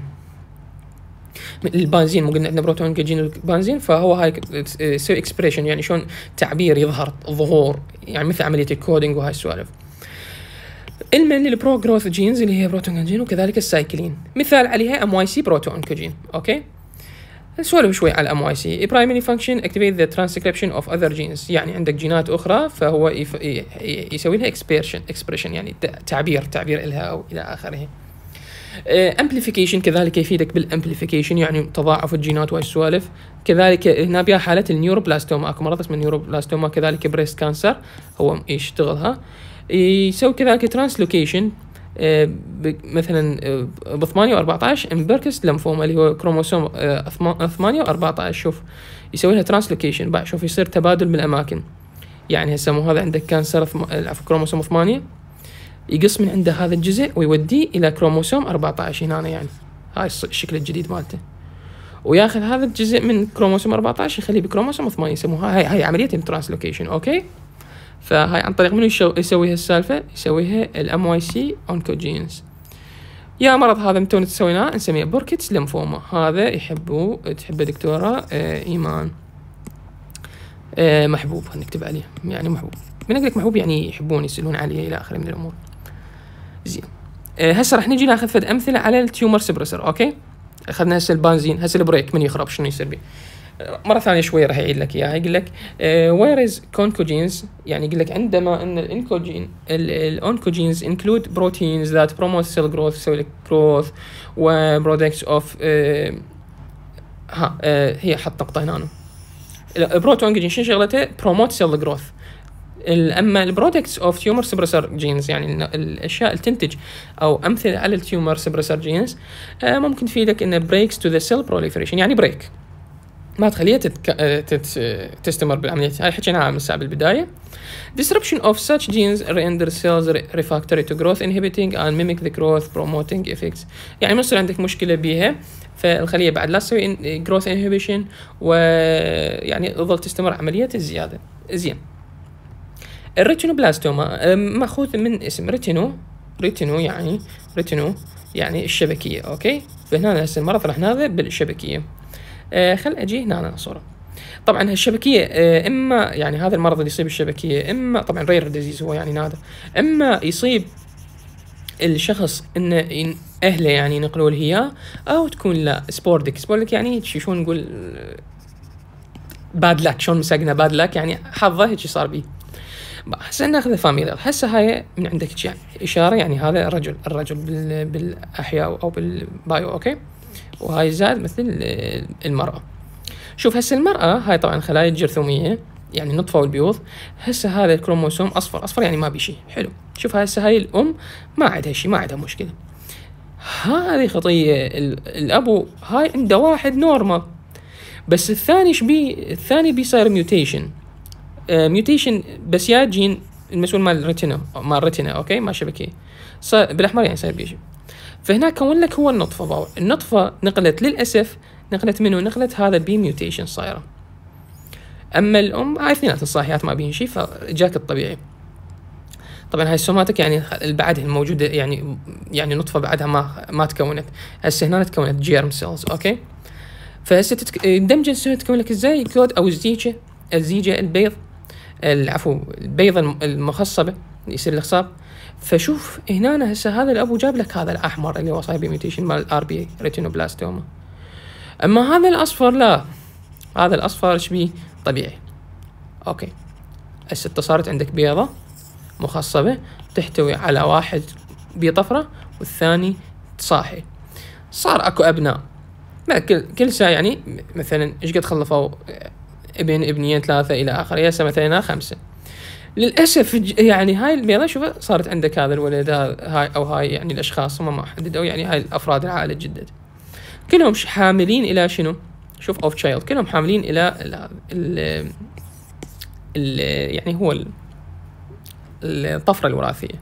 البنزين. مو قلنا عندنا بروتون انكوجين البنزين، فهو هاي يسوي اكسبريشن يعني شلون تعبير يظهر ظهور، يعني مثل عمليه الكودينج وهاي السوالف. المن البرو جروث جينز اللي هي بروتون انكوجين، وكذلك السايكلين مثال عليها ام واي سي بروتون انكوجين. اوكي، نسولف شوي على الام واي سي. primary function activate the transcription of other genes، يعني عندك جينات اخرى فهو يف... يسوي لها expression expression يعني تعبير تعبير لها او الى اخره. امبليفيكيشن كذلك يفيدك بالامبليفيكيشن، يعني تضاعف الجينات والسوالف. كذلك هنا بها حاله النيوروبلاستوما، اكو مرض اسمه النيوروبلاستوما، كذلك بريست كانسر هو يشتغلها. يسوي كذلك ترانسلوكيشن مثلا ب ثمانية وأربعة امبركس لمفوما اللي هو كروموسوم ثمانية وأربعة. شوف يسوي لها ترانسلوكيشن بعد، شوف يصير تبادل بالاماكن. يعني هسه مو هذا عندك كانسر عفوا كروموسوم ثمانية، يقص من عنده هذا الجزء ويوديه الى كروموسوم أربعة هنا، يعني هاي الشكل الجديد مالته، وياخذ هذا الجزء من كروموسوم أربعة يخليه بكروموسوم ثمانية، يسموها هاي هاي عمليه الترانسلوكيشن. اوكي، فهاي عن طريق منو يسوي هالسالفه؟ يسويها الام واي سي اونكوجينز. يا مرض هذا متى تسويناه نسميه بوركيتس ليمفوما، هذا يحبوه تحبه دكتوره آه ايمان آه محبوب، نكتب عليه يعني محبوب. من اقول لك محبوب يعني يحبون يسالون عليه الى اخره من الامور. زين، آه هسه راح نجي ناخذ فد امثله على التيومر سبرسر. اوكي، اخذنا هسه البنزين، هسه البريك من يخرب شنو يصير به؟ مرة ثانية شوي راح يعيد لك إياها. يقول لك where is concogenes، يعني يقول لك عندما أن الانكوجين الانكوجينز include proteins that promote cell growth، يسوي لك growth و products of uh, ها uh, هي حط نقطة هنا. البروتو انكوجين شنو شغلته؟ promote cell growth. اما البرودكتس اوف تيومر سبرسر جينز يعني الاشياء اللي تنتج او امثله على التيومر سبرسر جينز آه ممكن تفيدك انه بريكس تو ذا سيل بروليفريشن، يعني بريك ما تخليها تتك... تت... تستمر بالعملية. هاي حكيناها من الساعة بالبداية. disruption of such genes render cells refractory to growth inhibiting and mimic the growth promoting effects، يعني ما يصير عندك مشكلة بيها فالخلية بعد لا تسوي growth inhibition ويعني تظل تستمر عملية الزيادة. زين، الريتينوبلاستوما ماخوذ من اسم ريتينو، ريتينو يعني ريتينو يعني الشبكية. اوكي، فهنا هسه المرض راح ناخذه بالشبكية. آه خل اجي هنا صورة. طبعا هالشبكية آه اما يعني هذا المرض اللي يصيب الشبكية اما طبعا رير ديزيز هو يعني نادر، اما يصيب الشخص انه اهله يعني ينقلوا له اياه، او تكون لا سبوردك. سبوردك يعني شلون نقول باد لك، شلون مسقنا باد لك يعني حظه هيك صار بيه. هسه ناخذ فاميليال. هسه هاي من عندك يعني اشاره يعني هذا الرجل الرجل بالاحياء او بالبايو. اوكي، وهاي زاد مثل المرأة. شوف هسه المرأة هاي طبعا خلايا الجرثومية يعني النطفة والبيوض. هسه هذا الكروموسوم أصفر أصفر يعني ما بي شيء حلو. شوف هسه هاي الأم ما عندها شيء، ما عندها مشكلة. هذه خطية. الأبو هاي عنده واحد نورمال، بس الثاني شبي الثاني بيصير ميوتيشن. آه ميوتيشن بس يا جين المسؤول مال الريتينا مال الريتينا اوكي مال شبكيه صار بالاحمر يعني صار بيجي. فهنا كون لك هو النطفه باو. النطفه نقلت للاسف نقلت منه نقلت هذا البي ميوتيشن صايره. اما الام هاي اثنيناتهم صاحيات ما بيهن شيء فجاك الطبيعي. طبعا هاي السوماتيك يعني بعدها الموجوده يعني يعني نطفه بعدها ما ما تكونت. هسه هنا تكونت جيرم سيلز اوكي. فهسه تتك... الدمجه تكون لك ازاي الكود او الزيجه الزيجه البيض العفو البيض المخصبه يصير الخصاب. فشوف هنا هسه هذا الابو جاب لك هذا الاحمر اللي هو صايب ميوتيشن مال الار بي ريتينوبلاستوما. اما هذا الاصفر لا، هذا الاصفر ايش بيه طبيعي اوكي. هسه صارت عندك بيضه مخصبه تحتوي على واحد بطفره والثاني صاحي. صار اكو ابناء كل كل ساعه يعني مثلا ايش قد خلفوا ابن ابنين ثلاثه الى اخره. هسه مثلا خمسه. للاسف يعني هاي البيضه شوف صارت عندك هذا الولد هاي او هاي يعني الاشخاص هم ما حددوا يعني هاي الافراد العائله الجدد كلهم حاملين الى شنو؟ شوف اوف تشايلد كلهم حاملين الى ال ال ال يعني هو الطفره الوراثيه.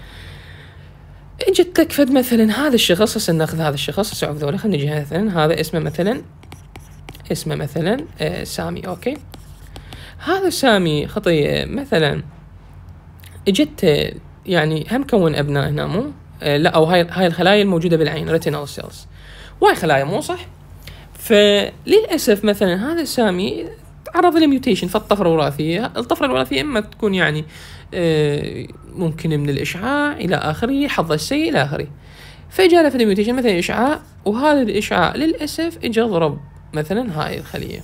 اجت لك فد مثلا هذا الشخص هسه ناخذ هذا الشخص هسه ذولا خلينا نجي مثلا هذا اسمه مثلا اسمه مثلا آه سامي اوكي. هذا سامي خطيه مثلا اجت يعني هم كون ابناء هنا مو آه لا او هاي هاي الخلايا الموجوده بالعين ريتينال سيلز وهاي خلايا مو صح. فللاسف مثلا هذا سامي تعرض لميوتيشن في الطفره الوراثيه. الطفره الوراثيه اما تكون يعني آه ممكن من الاشعاع الى اخره حظ السيء الى اخره. فجاء له في الميوتيشن مثلا اشعاع وهذا الاشعاع للاسف اجى ضرب مثلا هاي الخليه.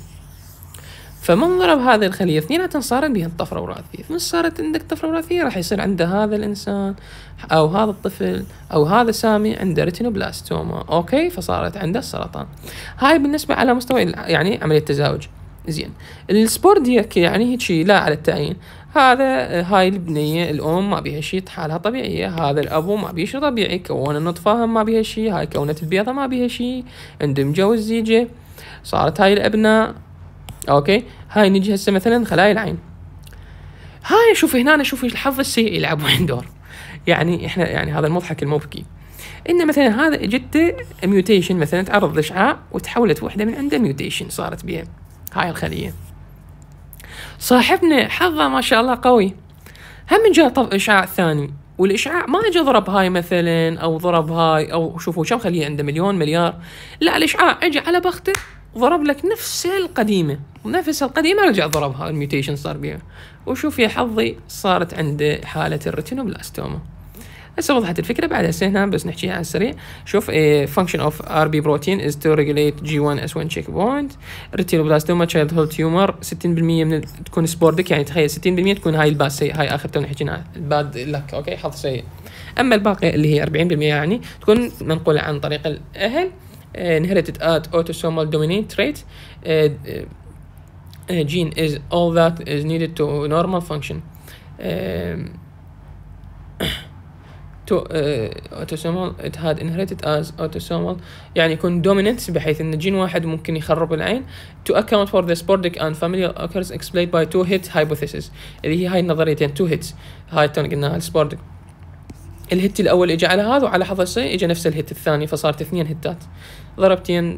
فمن ضرب هذه الخليه اثنيناتهم صارت بها الطفره الوراثيه. من صارت عندك طفره وراثيه راح يصير عنده هذا الانسان او هذا الطفل او هذا سامي عنده ريتينوبلاستوما اوكي. فصارت عنده السرطان. هاي بالنسبه على مستوى يعني عمليه تزاوج زين. السبور ديك يعني هيك شيء لا على التعيين. هذا هاي البنيه الام ما بيها شيء حالها طبيعيه. هذا الابو ما بيه شيء طبيعي كون النطفه ما بيها شيء. هاي كونت البيضه ما بيها شيء. عندهم جو الزيجه صارت هاي الابناء اوكي. هاي نجي هسه مثلا خلايا العين. هاي شوف هنا شوف الحظ السيء يلعب وين دور. يعني احنا يعني هذا المضحك المبكي ان مثلا هذا اجت ميوتيشن مثلا تعرض لاشعاع وتحولت وحده من عنده ميوتيشن صارت بها هاي الخليه. صاحبنا حظه ما شاء الله قوي هم جاء طب اشعاع ثاني والاشعاع ما اجى ضرب هاي مثلا او ضرب هاي او شوفوا كم خليه عنده مليون مليار. لا الاشعاع اجى على بخته ضرب لك نفس القديمه ونفس القديمه رجع ضربها الميوتيشن صار بيها. وشوف يا حظي صارت عنده حاله الريتينوبلاستوما. هسه وضحت الفكره. بعد هسه هنا بس نحكيها على السريع. شوف a function of ار بي protein is to regulate جي ون اس ون checkpoint. ريتينوبلاستوما child hold tumor ستين بالمية من تكون سبوردك يعني تخيل ستين بالمية تكون هاي الباد سيء. هاي اخر تونا حكينا الباد لك اوكي حظ سيء. اما الباقي اللي هي أربعين بالمية يعني تكون منقوله عن طريق الاهل inherited at autosomal dominant trait. uh, uh, gene is all that is needed to normal function. um, to uh, autosomal it had inherited as autosomal يعني يكون dominant بحيث ان جين واحد ممكن يخرب العين. to account for the sporadic and familial occurs explained by two hit hypothesis اللي هي هاي النظريتين two hits. هاي توني قلناها السبوردك. الهيت الاول اجى على هذا وعلى حظ السيء اجى نفس الهيت الثاني فصارت اثنين هيتات ضربتين.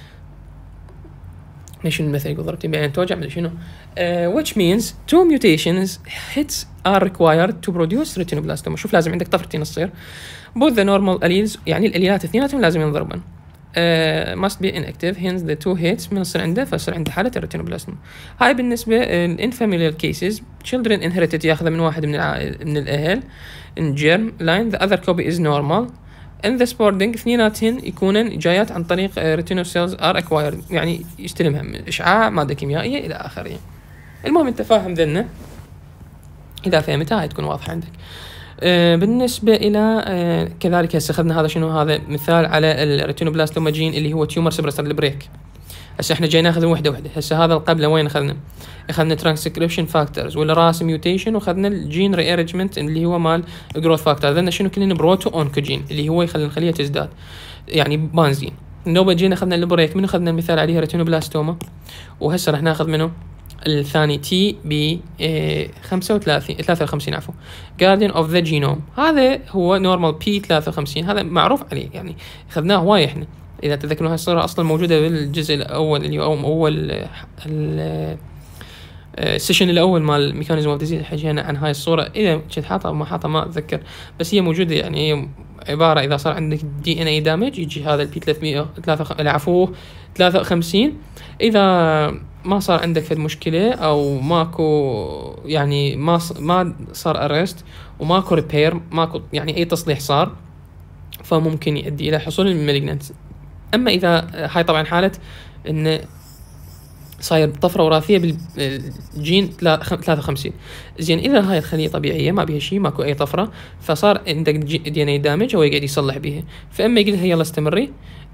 ليش المثل يقول ضربتين بعين توجع مدري شنو. uh, which means two mutations hits are required to produce retinoblastoma. شوف لازم عندك طفرتين تصير both the normal alleles يعني الاليات اثنيناتهم لازم ينضربن. uh, must be inactive hence the two hits من يصير عنده فصير عنده حالة الريتينوبلاستوما. هاي بالنسبة uh, in familial cases children inherited ياخذ من واحد من العائل من الأهل in germ line the other copy is normal. in the sporting اثنيناتهن يكونن جايات عن طريق ريتينوسيلز ار اكوايرد يعني يستلمها من الاشعاع ماده كيميائيه الى اخره. المهم انت فاهم ذنه. اذا فهمتها هاي تكون واضحه عندك. آه بالنسبه الى آه كذلك هسه اخذنا هذا شنو هذا مثال على الريتينوبلاستوما جين اللي هو تيومر سبرسر البريك. هسه احنا جاي ناخذ وحده وحده. هسه هذا القبله وين اخذنا؟ اخذنا ترانسكريبشن فاكتورز ولا راس ميوتيشن واخذنا الجين ريارينجمنت اللي هو مال جروث فاكتور. ذلنا شنو كلنا بروتو اونكوجين اللي هو يخلي الخليه تزداد يعني بانزين. النوبه جينا اخذنا البريك من اخذنا المثال عليها ريتينوبلاستوما. وهسه راح ناخذ منه الثاني تي بي خمسة وثلاثين ثلاثة وخمسين عفوا Guardian of the Genome. هذا هو نورمال بي ثلاثة وخمسين، هذا معروف عليه يعني اخذناه هواي احنا. اذا تذكرون هاي الصورة اصلا موجودة بالجزء الاول اللي هو اول السيشن الاول مال ميكانيزم اوف ديزيز، حكينا عن هاي الصورة. اذا كنت حاطها او ما حاطها ما اتذكر، بس هي موجودة. يعني هي عبارة اذا صار عندك دي ان اي دامج يجي هذا البي ثلاثمية العفو ثلاثة وخمسين. اذا ما صار عندك في المشكلة او ماكو يعني ما ما صار ارست وماكو ريبير، ماكو يعني اي تصليح صار، فممكن يؤدي الى حصول المالجنانت. اما اذا هاي طبعا حالة ان صاير طفرة وراثية بالجين ثلاثة وخمسين. زين اذا هاي الخلية طبيعية ما بيها شيء، ماكو اي طفرة، فصار عندك دي ان اي دامج هو يقعد يصلح بيها، فاما يقول لها يلا استمري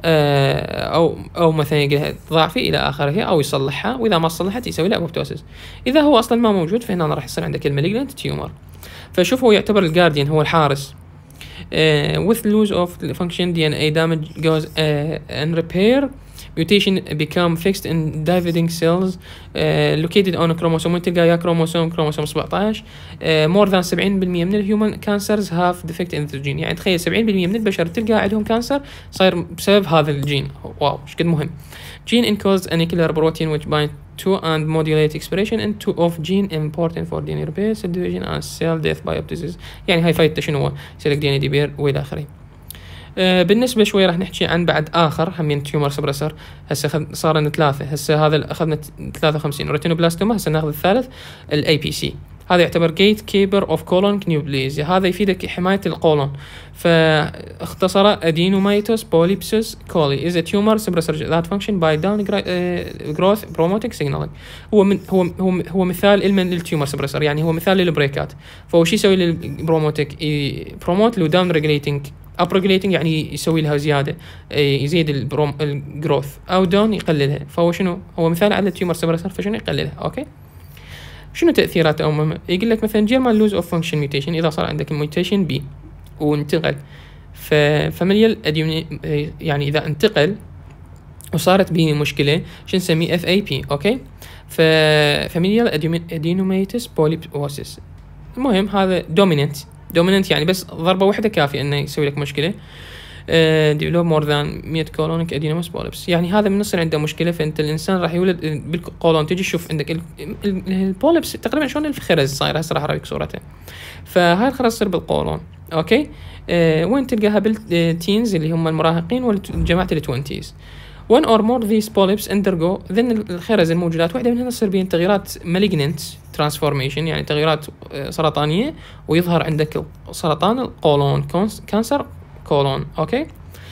او او مثلا يقول لها ضاعفي الى اخره، او يصلحها، واذا ما صلحت يسوي لها ابوبتوسيس. اذا هو اصلا ما موجود فهنا راح يصير عندك المالجنانت تيومر. فشوف هو يعتبر الجارديان، هو الحارس. Uh, with lose of the function دي إن إيه damage goes uh, and repair mutation become fixed in dividing cells uh, located on a chromosome. تلقى يا كروموسوم كروموسوم سبعطعش. uh, more than سبعين بالمية من الهيومن cancers have defect in the gene. يعني تخيل سبعين بالمية من البشر تلقى عندهم كانسر صاير بسبب هذا الجين. واو ايش قد مهم. Gene encodes a nuclear protein which bind to and modulate expression into of gene important for دي إن إيه repair, cell division and cell death by disease. يعني هاي فايدته شنو هو؟ يصير لك دي إن إيه ديبير والى اخره. آه بالنسبه شوي راح نحكي عن بعد اخر همين تيومر سبرسر. هسه صار لنا ثلاثه، هسه هذا اخذنا ثلاثة وخمسين ريتينوبلاستوما، هسه ناخذ الثالث الاي بي سي. هذا يعتبر جيت كيبر اوف كولون نيوبليزيا، هذا يفيدك حمايه القولون. فاختصر ادينومايتوس بوليبسوس كولي از تيومر سبرسر ذات فانكشن باي داون جروث بروموتيك سيجنالينج. هو من هو هو هو مثال المن للتيومر سبرسر، يعني هو مثال للبريكات. فهو شو يسوي للبروموتيك؟ بروموت لو داون ريجليتنج، اب ريجليتنج يعني يسوي لها زياده، يزيد البروم الجروث، او داون يقللها. فهو شنو هو مثال على التيومر سبرسر، فشنو يقللها. اوكي شنو تاثيراته؟ او يقول لك مثلا جيرمان لوز اوف فانكشن ميوتيشن، اذا صار عندك الميوتيشن بي وانتقل ففاميليال يعني اذا انتقل وصارت به مشكله شو نسميه اف اي بي. اوكي ففاميليال ادينوميتس بوليبوسيس. المهم هذا دوميننت دوميننت يعني بس ضربه واحده كافيه انه يسوي لك مشكله. ديفلوب مور ذان مية كولونيك ادينوماس بوليبس، يعني هذا من يصير عنده مشكله. فانت الانسان راح يولد بالقولون، تجي تشوف عندك البوليبس تقريبا شلون الخرز صاير. هسه راح اوريك صورته. فهاي الخرز تصير بالقولون. اوكي أه وين تلقاها؟ بالتينز اللي هم المراهقين وجماعه التوينتيز. one or more these polyps undergo then الخرز الموجودات واحده منها تصير بين تغييرات malignant transformation يعني تغييرات سرطانيه، ويظهر عندك سرطان القولون كانسر كولون. اوكي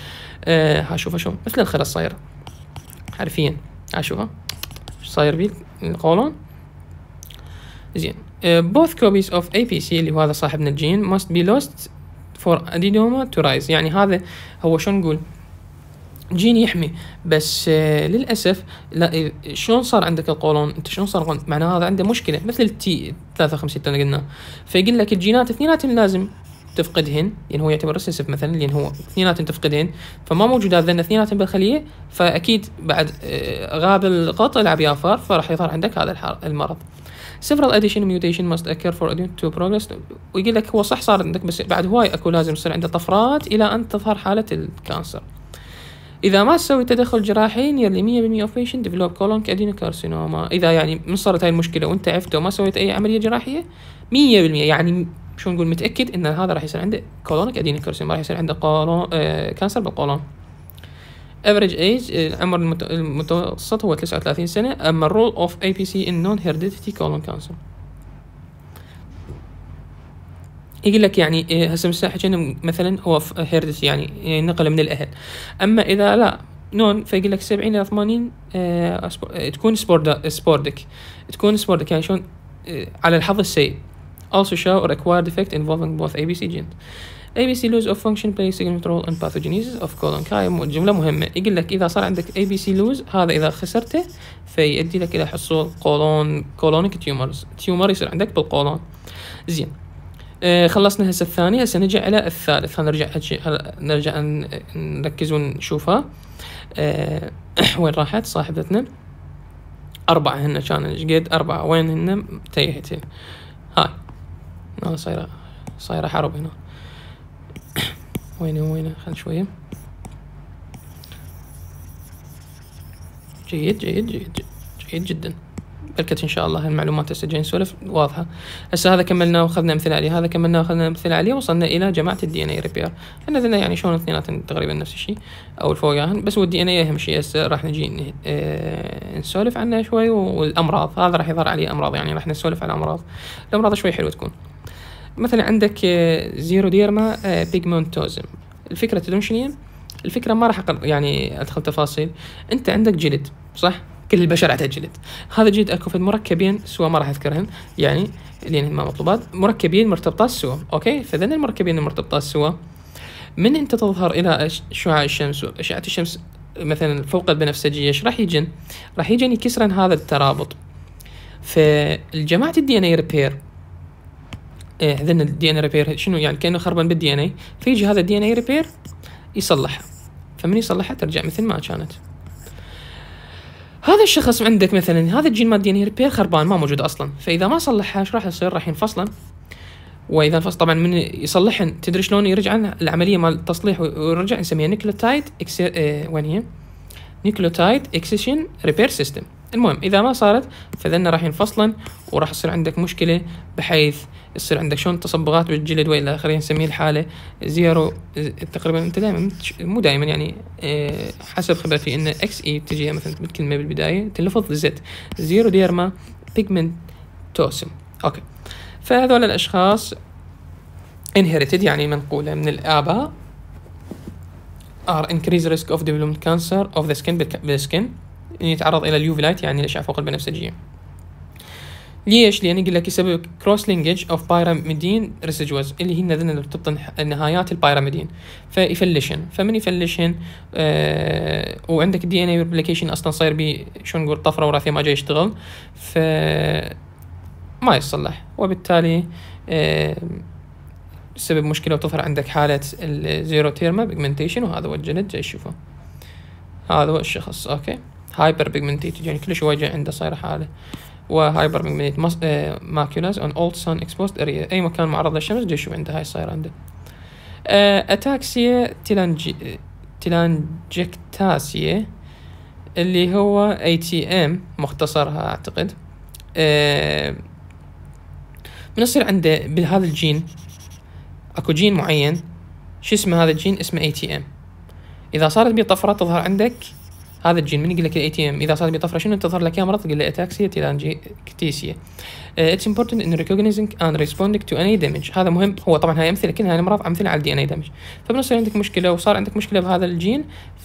آه هشوفها شو مثل الخرز صاير حرفيا. هشوفها صاير بيه القولون. زين uh, both copies of إيه بي سي اللي هو هذا صاحبنا الجين must be lost for adenoma to rise. يعني هذا هو شو نقول جين يحمي، بس آه للاسف لا. شلون صار عندك القولون؟ انت شلون صار معناه هذا عنده مشكله مثل التي ثلاثة وخمسين اللي قلنا. فيقول لك الجينات اثنيناتهم لازم تفقدهن، يعني هو يعتبر ريسيسيف مثلا، لان هو اثنيناتهم تفقدهن، فما موجودات ذن اثنيناتهم بالخليه، فاكيد بعد غاب القط العب يا فار، فراح يظهر عندك هذا المرض. several addition mutation must occur for adult to progress. ويقول لك هو صح صار عندك، بس بعد هواي اكو لازم يصير عنده طفرات الى ان تظهر حاله الكانسر. اذا ما تسوي تدخل جراحي nearly مية بالمية of patient develop colon adenocarcinoma. اذا يعني من صارت هاي المشكله وانت عفت وما سويت اي عمليه جراحيه مية بالمية، يعني شو نقول متاكد ان هذا راح يصير عنده كولونيك ادينوكارسينوما، راح يصير عنده قولون آه كانسر بالقولون. average age العمر المتوسط هو تسعة وثلاثين سنه. اما الرول اوف إيه بي سي in non hereditary colon cancer يقول لك يعني هسه مساحه حكينا مثلا هو هيردتي يعني نقل من الاهل. اما اذا لا نون فيقول لك سبعين الى ثمانين آه تكون سبوردك تكون سبوردك يعني شلون آه على الحظ السيء. also show or acquired defect involving both إيه بي سي genes. إيه بي سي lose of function plays significant role in pathogenesis of colon. هاي جمله مهمه. يقول لك اذا صار عندك إيه بي سي lose هذا اذا خسرته فيؤدي لك الى حصول قولون كولونيك تيومرز، تيومر يصير عندك بالقولون. زين آه خلصنا هسه الثاني، هسه نجي على الثالث. هنرجع نرجع نركز ونشوفها آه وين راحت صاحبتنا. أربعة هن كان ايش قد أربعة، وين هن تيهت هاي هذا صايرة صايرة حرب هنا. وينه وينه خل شوية. جيد جيد جيد جيد جدا. بركة ان شاء الله المعلومات هسه جاي نسولف واضحة. هسه هذا كملناه واخذنا امثله عليه، هذا كملناه واخذنا امثله عليه، وصلنا الى جماعة الدي ان اي ريبير. احنا ذنا يعني شلون اثنيناتهم تقريبا نفس الشيء او الفوقاهن، بس والدي ان اي اهم شيء. هسه راح نجي اه نسولف عنه شوي، والامراض هذا راح يظهر عليه امراض، يعني راح نسولف على الامراض. الامراض شوي حلوه تكون. مثلا عندك اه زيرو ديرما اه بيجمنتوزم. الفكرة تدرون شنو؟ الفكرة ما راح يعني ادخل تفاصيل. انت عندك جلد صح؟ كل البشر عندها جلد. هذا الجلد اكو فد مركبين سوا ما راح اذكرهن يعني لان ما مطلوبات، مركبين مرتبطات سوا، اوكي؟ فذن المركبين المرتبطات سوا من انت تظهر الى شعاع الشمس واشعة الشمس مثلا فوق البنفسجية، ايش راح يجن؟ راح يجن يكسرن هذا الترابط. فالجماعة الدي ان اي ريبير هذن الدي ان اي ريبير شنو يعني؟ كانه خربان بالدي ان اي، فيجي هذا الدي ان اي ريبير يصلحها. فمن يصلحها ترجع مثل ما كانت. هذا الشخص عندك مثلا هذا الجين مال دي ان اي ريبير خربان ما موجود اصلا، فاذا ما صلحها ايش راح يصير؟ راح ينفصلن. واذا انفصل طبعا من يصلحن تدري شلون يرجع العمليه مال التصليح ويرجع؟ نسميها نيكلوتايد إكس... اه وين هي؟ نيكلوتايد اكسيشن ريبير سيستم. المهم اذا ما صارت فذن راح ينفصلن، وراح يصير عندك مشكله بحيث يصير عندك شلون تصبغات بالجلد والى اخره. نسميه الحاله زيرو تقريبا. انت دائما مو دائما يعني اه حسب خبرتي ان اكس اي تجي مثلا بالكلمه بالبدايه تلفظ زد، زيرو ديرما بيجمنتوسم. اوكي، فهذول الاشخاص inherited يعني منقوله من الاباء are increased risk of development cancer of the skin بالسكن، يتعرض الى اليوفي لايت يعني الاشعه فوق البنفسجيه. ليش؟ لان يقول لك يسبب كروس لينجج اوف بايراميدين ريسيدوز اللي هي ذن اللي تبطن نهايات البايراميدين، فيفلشن. فمن يفلشن آه وعندك الدي ان اي ريبليكيشن اصلا صاير بي شو نقول طفره وراثيه ما جاي يشتغل، ف ما يصلح، وبالتالي آه سبب مشكله وتظهر عندك حاله الزيرو تيرما بيجمنتيشن. وهذا هو الجلد جاي تشوفه، هذا هو الشخص. اوكي، هايبر بيجمنتيتد يعني كل شويه عنده صايره حاله، وهايبر بيجمنتيتد ماكيولاز اون اولد سان اكسبوزد اريا، اي مكان معرض للشمس جاي يشوف عنده هاي صايره عنده. اتاكسيا تيلانجي تيلانجكتاسيا اللي هو اي تي ام مختصرها اعتقد. أه من يصير عنده بهذا الجين اكو جين معين، شو اسمه هذا الجين؟ اسمه اي تي ام. اذا صارت بيه طفره تظهر عندك هذا الجين. من يقول لك الاي تي ام اذا صارت بيه طفره شنو تظهر لك؟ يا مرض تقول له اتاكسيا تيلانجكتاسيا. اتس امبورتنت ان ريكوجنايزنج اند ريسبوندينج تو اني دامج. هذا مهم. هو طبعا هاي امثله كلها امراض امثله على الدي ان اي دامج. فبنصير عندك مشكله وصار عندك مشكله بهذا الجين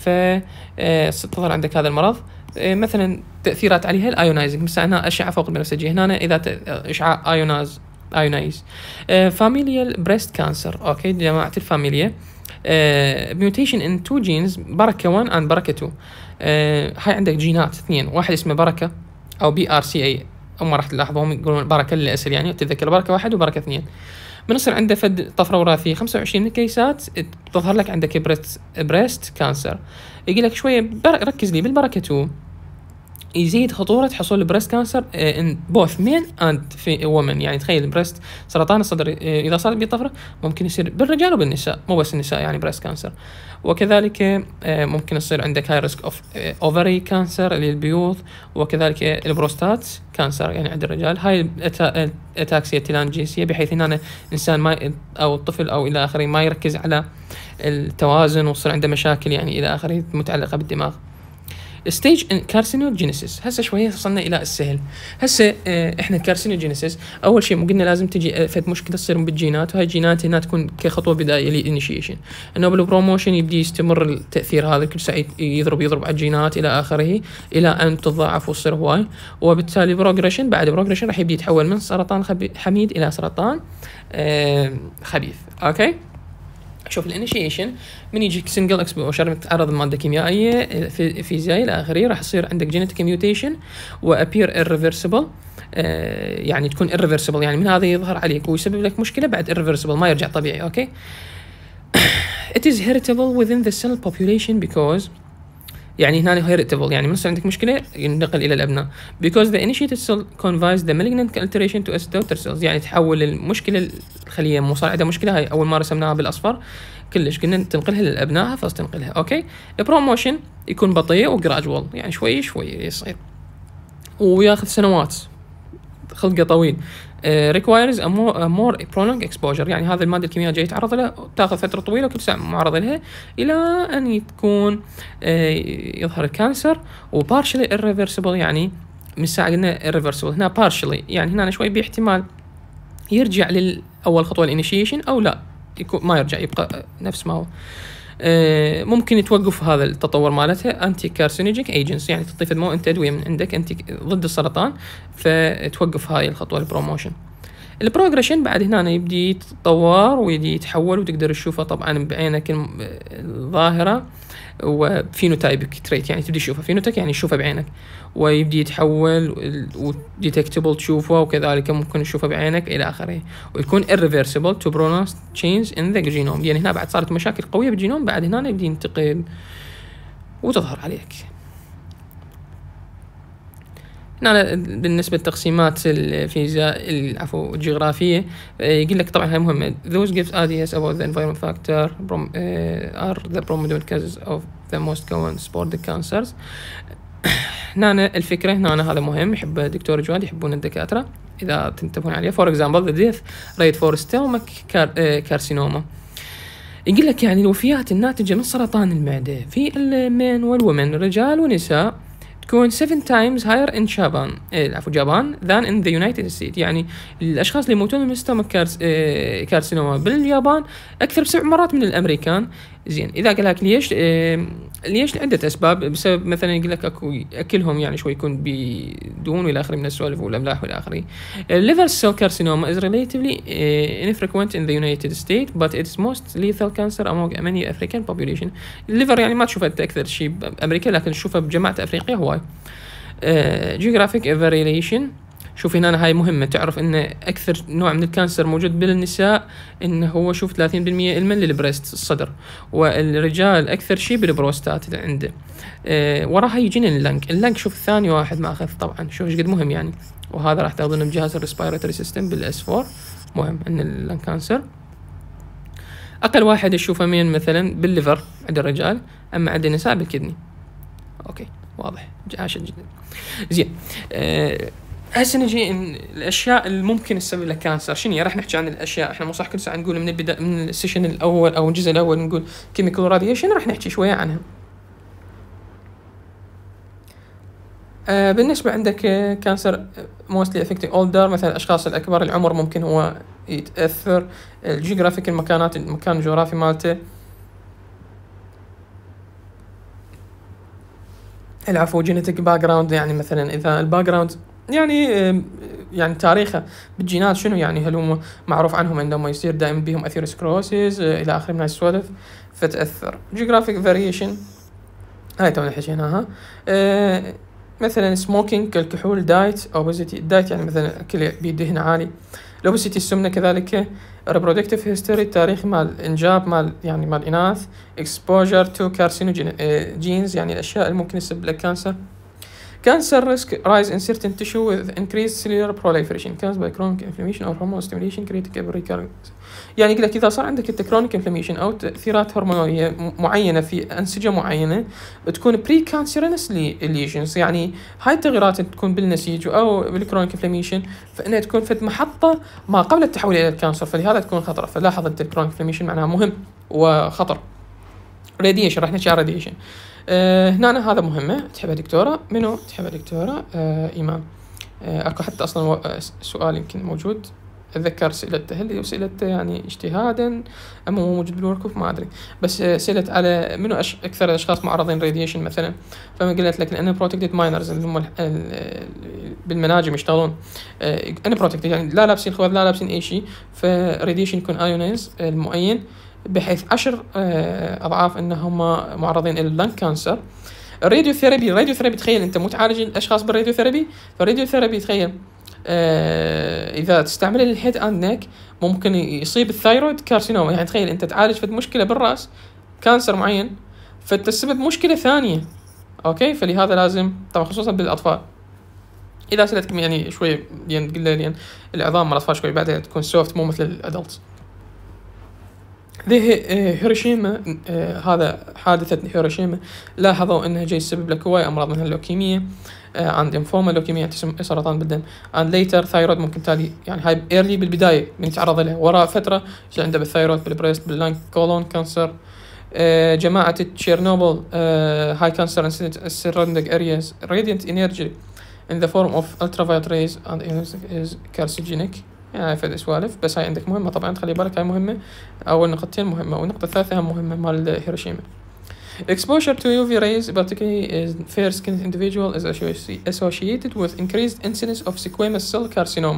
فتظهر عندك هذا المرض. مثلا تاثيرات عليها الايونايزنج، مثلا هنا اشعه فوق البنفسجيه، هنا اذا اشعاع ايوناز ايونايز. فاميليال بريست كانسر. اوكي، جماعه الفاميليا ميوتيشن ان تو جينز بركه واحد اند بركه اثنين. آه هاي عندك جينات اثنين، واحد اسمه بركه او بي ار سي اي، هم راح تلاحظوهم يقولون بركه للاسر يعني تتذكر بركه واحد وبركه اثنين. من يصير عنده فد طفره وراثيه خمسة وعشرين من الكيسات تظهر لك عندك بريست بريست كانسر. يقول لك شويه ركز لي بالبركه اثنين يزيد خطورة حصول البريست كانسر ان بوث مين اند في وومن. يعني تخيل البريست سرطان الصدر اذا صارت به طفرة ممكن يصير بالرجال وبالنساء، مو بس النساء يعني بريست كانسر. وكذلك ممكن يصير عندك هاي ريسك اوف اوفري كانسر اللي البيوض، وكذلك البروستات كانسر يعني عند الرجال. هاي اتاكسيا تيلانجيسيا بحيث ان أنا انسان ما او الطفل او الى اخره ما يركز على التوازن ويصير عنده مشاكل يعني الى اخره متعلقة بالدماغ. ستيج كارسينوجينيسيس. هسه شويه وصلنا الى السهل. هسه اه احنا كارسينوجينيسيس اول شيء مو قلنا لازم تجي فد مشكله تصير بالجينات، وهاي الجينات هنا تكون كخطوه بدائيه للانيشيشن. انه بالبروموشن يبدي يستمر التاثير هذا كل ساعه يضرب يضرب على الجينات الى اخره الى ان تتضاعف وتصير هواي، وبالتالي بروجريشن بعد بروجريشن راح يبدي يتحول من سرطان حميد الى سرطان اه خبيث. اوكي، شوف الانيشيشن من يجيك سنجل اكسبوجر متعرض لماده كيميائيه في فيزياء الى اخره، راح يصير عندك جينيتيك ميوتيشن وابير irreversible. آه يعني تكون irreversible يعني من هذا يظهر عليك ويسبب لك مشكله بعد irreversible ما يرجع طبيعي. اوكي، it is heritable within the cell population because يعني هنا heritable، يعني من يصير عندك مشكله ينتقل الى الابناء. because the initiated cell conveys the malignant alteration to its daughter cells، يعني تحول المشكله الخليه مو صار عندها مشكله، هاي اول ما رسمناها بالاصفر كلش قلنا تنقلها للابناء فتنقلها. اوكي. البروموشن يكون بطيء وجراجوال، يعني شوي شوي يصير وياخذ سنوات، خلقه طويل. Uh, requires a more, a more prolonged exposure، يعني هذا المادة الكيميائية جاي يتعرض لها تاخذ فترة طويلة وكل ساعة معرض لها إلى أن تكون uh, يظهر الكانسر. و partially irreversible، يعني من الساعة قلنا irreversible، هنا partially يعني هنا شوي باحتمال يرجع للأول خطوة الانيشيشن أو لا يكون ما يرجع يبقى نفس ما هو. آه ممكن يتوقف هذا التطور مالتها انتي كارسينوجيك ايجنتس، يعني تضيف مو انت ادويه من عندك انتي ضد السرطان فتوقف هاي الخطوه البروموشن. البروجريشن بعد هنا يبدي يتطور ويبدي يتحول وتقدر تشوفه طبعا بعينك الظاهره وفينوتايبك تريت، يعني تبدي تشوفه فينوتايب يعني تشوفه بعينك ويبدي يتحول وديتكتبل تشوفه، وكذلك ممكن تشوفه بعينك الى اخره. ويكون irreversible to pronounced change in the genome، يعني هنا بعد صارت مشاكل قويه بالجينوم بعد هنا يبدي ينتقل وتظهر عليك. هنا بالنسبه لتقسيمات الفيزياء العفو الجغرافيه يقول لك طبعا هاي مهمه. those gives ideas about the environment factor are the predominant causes of the most common sport cancers. هنا الفكره هنا هذا مهم يحب دكتور جواد يحبون الدكاتره اذا تنتبهون عليه. for example the death rate for stomach carcinoma، يقول لك يعني الوفيات الناتجه من سرطان المعده في المين والومن رجال ونساء تكون seven times higher in Japan العفو جابان than in the United States، يعني الأشخاص اللي يموتون من ستومك كارس كارسينوما باليابان أكثر بسبع مرات من الأمريكان. زين إذا قال لك ليش آه ليش لعدة أسباب، بسبب مثلا يقول لك أكو أكلهم يعني شوي يكون بدهون والى آخره من السوالف والأملاح والى آخره. liver cell carcinoma is relatively uh, infrequent in the United States but it's most lethal cancer among many African population. الليفر يعني ما تشوفه أكثر شيء بأمريكا لكن تشوفه بجماعة أفريقيا هواي. uh, geographic variation، شوف هنا هاي مهمة تعرف ان اكثر نوع من الكانسر موجود بالنساء انه هو شوف ثلاثين بالمئة المن للبريست الصدر، والرجال اكثر شيء بالبروستات اللي عنده. أه وراها يجينا اللنك اللنك شوف الثاني واحد ما اخذ طبعا شوف ايش قد مهم يعني، وهذا راح تاخذونه بجهاز الريسبيراتوري سيستم بالاس أربعة مهم ان اللنك كانسر. اقل واحد نشوفه مين مثلا بالليفر عند الرجال، اما عند النساء بالكدني. اوكي واضح عاشت جدا زين. أه هسه نجي إن الاشياء اللي ممكن تسبب لك كانسر شنو، راح نحكي عن الاشياء. احنا مو صح كل ساعه نقول من البدايه من السيشن الاول او الجزء الاول نقول كيميكال راديشن، راح نحكي شويه عنها. آه بالنسبه عندك كانسر موستلي افكتنج اولدر، مثلا الاشخاص الاكبر العمر ممكن هو يتاثر. الجيوغرافيك المكانات المكان الجغرافي مالته العفو جينيتك باك جراوند، يعني مثلا اذا الباك جراوند يعني يعني تاريخه بالجينات شنو، يعني هل هم معروف عنهم عندما يصير دائما بهم اثيروسكلوسيس الى اخره من السوالف فتاثر. جيوغرافيك فاريشن هاي تونا حكيناها. أه مثلا سموكينج الكحول، دايت اوبيزيتي الدايت يعني مثلا اكل بيدهن عالي، الاوبيزيتي السمنه كذلك. ريبرودكتيف هيستوري التاريخ مال الانجاب مال يعني مال الاناث. اكسبوجر تو كارسينوجين جينز يعني الاشياء اللي ممكن تسبب لك كانسر. Cancer risk rise in certain tissue with increased cellular proliferation caused by chronic inflammation or hormone stimulation creating a recurrence. يعني يقول لك إذا صار عندك chronic inflammation أو تأثيرات هرمونية معينة في أنسجة معينة تكون pre-cancerous lesions، يعني هاي التغيرات تكون بالنسيج أو بالchronic inflammation فإنها تكون في محطة ما قبل التحول إلى الكانسر، فلهذا تكون خطرة. فلاحظ أنت chronic inflammation معناها مهم وخطر. radiation راح نحكي عن radiation. آه هنا هذا مهمة تحبها دكتورة منو تحبها دكتورة آه إيمان. آه أكو حتى أصلا سؤال يمكن موجود أتذكر سئلته هل سئلته يعني اجتهادا أما هو موجود بالوركوف ما أدري، بس آه سئلت على منو أش أكثر الأشخاص معرضين راديشن مثلا، فما قلت لك لأن بروتكتد ماينرز اللي هم بالمناجم يشتغلون آه أنا بروتكتد يعني لا لابسين خوذ لا لابسين أي شيء، فراديشن يكون أيونيز المؤين بحيث عشر أضعاف إنهم معرضين إلى اللنج كانسر. الراديو ثيرابي الراديو ثيرابي تخيل أنت مو تعالج الأشخاص بالراديو ثيرابي، فالراديو ثيرابي تخيل آه إذا تستعمل الهيد أند نيك ممكن يصيب الثايرويد كارسينوما، يعني تخيل أنت تعالج في مشكلة بالرأس كانسر معين فتسبب مشكلة ثانية اوكي. فلهذا لازم طبعا خصوصا بالاطفال، اذا سالتكم يعني شوي يعني تقول لي يعني العظام مال الاطفال شوي بعدها تكون سوفت مو مثل الادلتس. ذي هيروشيما، هذا حادثة هيروشيما لاحظوا انها جاي تسبب لك هواي امراض مثل اللوكيميا عند ليمفوما، لوكيميا سرطان بالدم، عند ليتر ثايرويد ممكن تالي يعني هاي ايرلي بالبداية من يتعرض له، وراء فترة يصير عنده بالثايرويد بالبريست باللانج كولون كانسر. جماعة تشيرنوبل هاي كانسر surrounding areas radiant energy in the form of ultraviolet rays and is carcinogenic. يعني فد سوالف بس هاي عندك مهمة طبعا تخلي بالك، هاي مهمة. أول نقطتين مهمة، والنقطة الثالثة هم مهمة مال هيروشيما. Exposure to U V rays particularly in fair-skinned individual is associated with increased incidence of squamous cell carcinoma.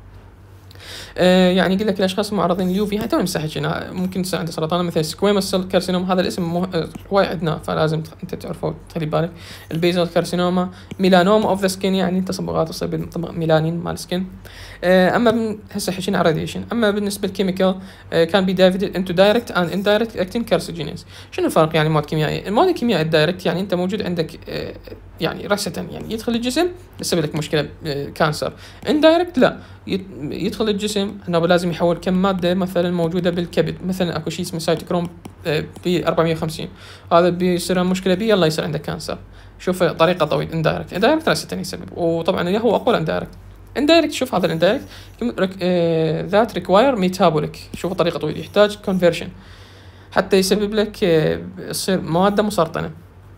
آه يعني يقول لك الاشخاص المعرضين لليوفي هاي تو مساحه هنا ممكن تصير عنده سرطان مثل سكويموس سيل كارسينوما، هذا الاسم مه... هواي عندنا فلازم انت تعرفه تخلي بالك. البيزل كارسينوما، ميلانوما اوف ذا سكين يعني تصبغات تصيب ميلانين مال سكين. آه اما هسه حكينا عن راديشن. اما بالنسبه للكيميكال آه كان بي ديفيدد انتو دايركت اند اندايركت اكتين كارسيجينيز. شنو الفرق يعني مواد كيميائيه؟ المواد الكيميائيه الدايركت يعني انت موجود عندك آه يعني رسة يعني يدخل الجسم يسبب لك مشكله آه كانسر. اندايركت لا، يدخل الجسم انه لازم يحول كم ماده مثلا موجوده بالكبد، مثلا اكو شيء اسمه سايتوكروم ب أربعمية وخمسين، هذا بيصير مشكله بيه يلا يصير عندك كانسر. شوف طريقه طويله اندايركت، اندايركت راسا يسبب، وطبعا هو اقوى اندايركت. اندايركت شوف هذا الاندايركت ذات ريكواير ميتابوليك، شوف طريقه طويله يحتاج كونفرشن حتى يسبب لك يصير مواد مسرطنه،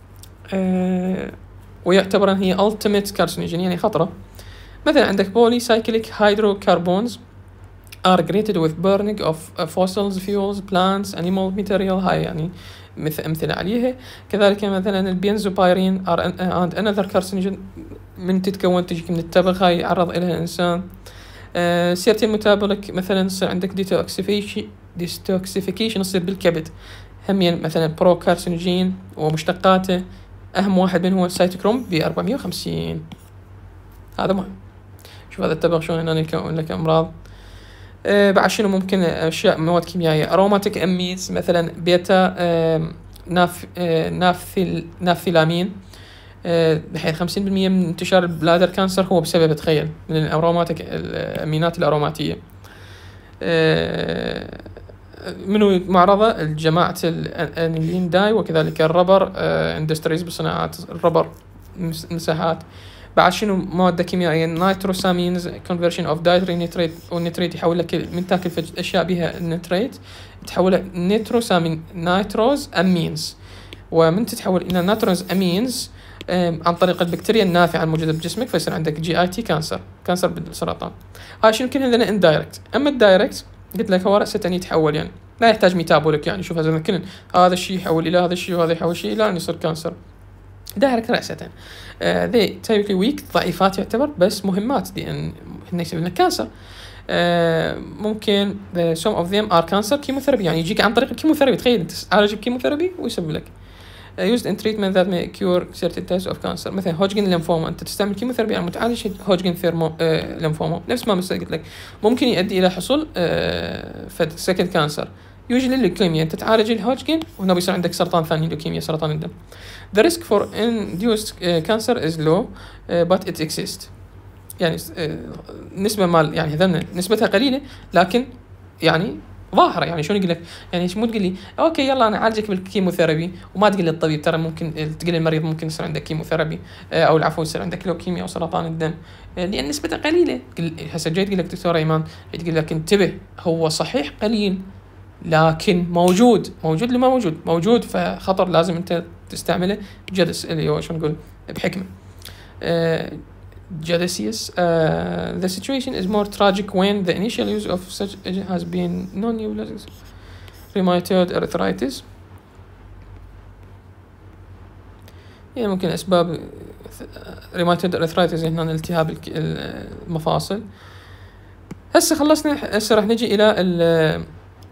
ويعتبر هي ultimate carcinogen يعني خطره. مثلا عندك بولي سايكليك هيدروكربونز are created with burning of fossils, fuels, plants, animal material، هاي يعني مثل أمثلة عليها. كذلك مثلا البنزوبايرين are and another carcinogen من تتكون تجيك من التبغ، هاي يعرض إليها الإنسان. آه سيرتي الميتابوليك مثلا يصير عندك detoxification detoxification يصير بالكبد، هم يعني مثلا برو كارسينوجين ومشتقاته، أهم واحد منهم هو السيتوكروم ب أربعمية وخمسين، هذا مهم. شوف هذا التبغ شلون هنا يكون لك أمراض. أه بعد شنو ممكن أشياء مواد كيميائية أروماتيك أميز مثلا بيتا أه ناف أه نافثيل نافثيلامين، أه بحيث خمسين بالمية من انتشار البلادر كانسر هو بسبب تخيل من الأروماتيك الأمينات الأروماتية. أه منو معرضة الجماعة الأنيلين داي، وكذلك الربر أه اندستريز بصناعات الربر مساحات. بعد شنو مواد كيميائية نيتروسامينز conversion of dietery nitrate، والنتريت يحول لك من تاكل أشياء بها النتريت تحولها نيتروسامين نيتروز أمينز، ومن تتحول إلى نيتروز أمينز عن طريق البكتيريا النافعة الموجودة بجسمك فيصير عندك جي آي تي كانسر، كانسر بالسرطان. هاي شنو كلها لنا اندايركت. أما الدايركت قلت لك هو رأسه يتحول يعني لا يحتاج ميتابوليك، يعني شوف هذا كلن هذا الشيء يحول إلى هذا الشيء وهذا يحول شيء إلى أن يصير كانسر. دايركت رأسة ذي uh, typically weak ضعيفات يعتبر بس مهمات لأن هن يسبب لنا كانسر. uh, ممكن uh, some of them are cancer chemotherapy، يعني يجيك عن طريق الكيموثيرابي، تخيل انت تعالج بكيموثيرابي ويسبب لك uh, used in treatment that may cure certain types of cancer. مثلا هوجكن ليمفوما انت تستعمل كيموثيرابي يعني متعالج هوجكن ثيرمو uh, ليمفوما، نفس ما مثل قلت لك ممكن يؤدي الى حصول uh, فد سكند كانسر. يوجد اللوكيميا انت تعالج الهوجكن وهنا بيصير عندك سرطان ثاني لوكيميا سرطان الدم. The risk for induced uh, cancer is low uh, but it exists، يعني uh, نسبة مال يعني هذا نسبتها قليلة لكن يعني ظاهرة. يعني شلون يقول لك يعني مو تقول لي اوكي يلا انا اعالجك بالكيموثيرابي وما تقول لي الطبيب ترى ممكن تقول للمريض ممكن يصير عندك كيموثيرابي او العفو يصير عندك لوكيميا او سرطان الدم لان نسبتها قليلة. هسه جاي تقول لك دكتور ايمان تقول لك انتبه هو صحيح قليل لكن موجود، موجود لما موجود موجود فخطر لازم انت تستعمله. جدس اللي هو شو نقول بحكمة. uh, Judicious. Uh, the situation is more tragic when the initial use of such agent has been non-neoplastic rheumatoid arthritis. يعني ممكن أسباب rheumatoid arthritis هنا التهاب المفاصل. هسه خلصنا، هسه راح نجي إلى ال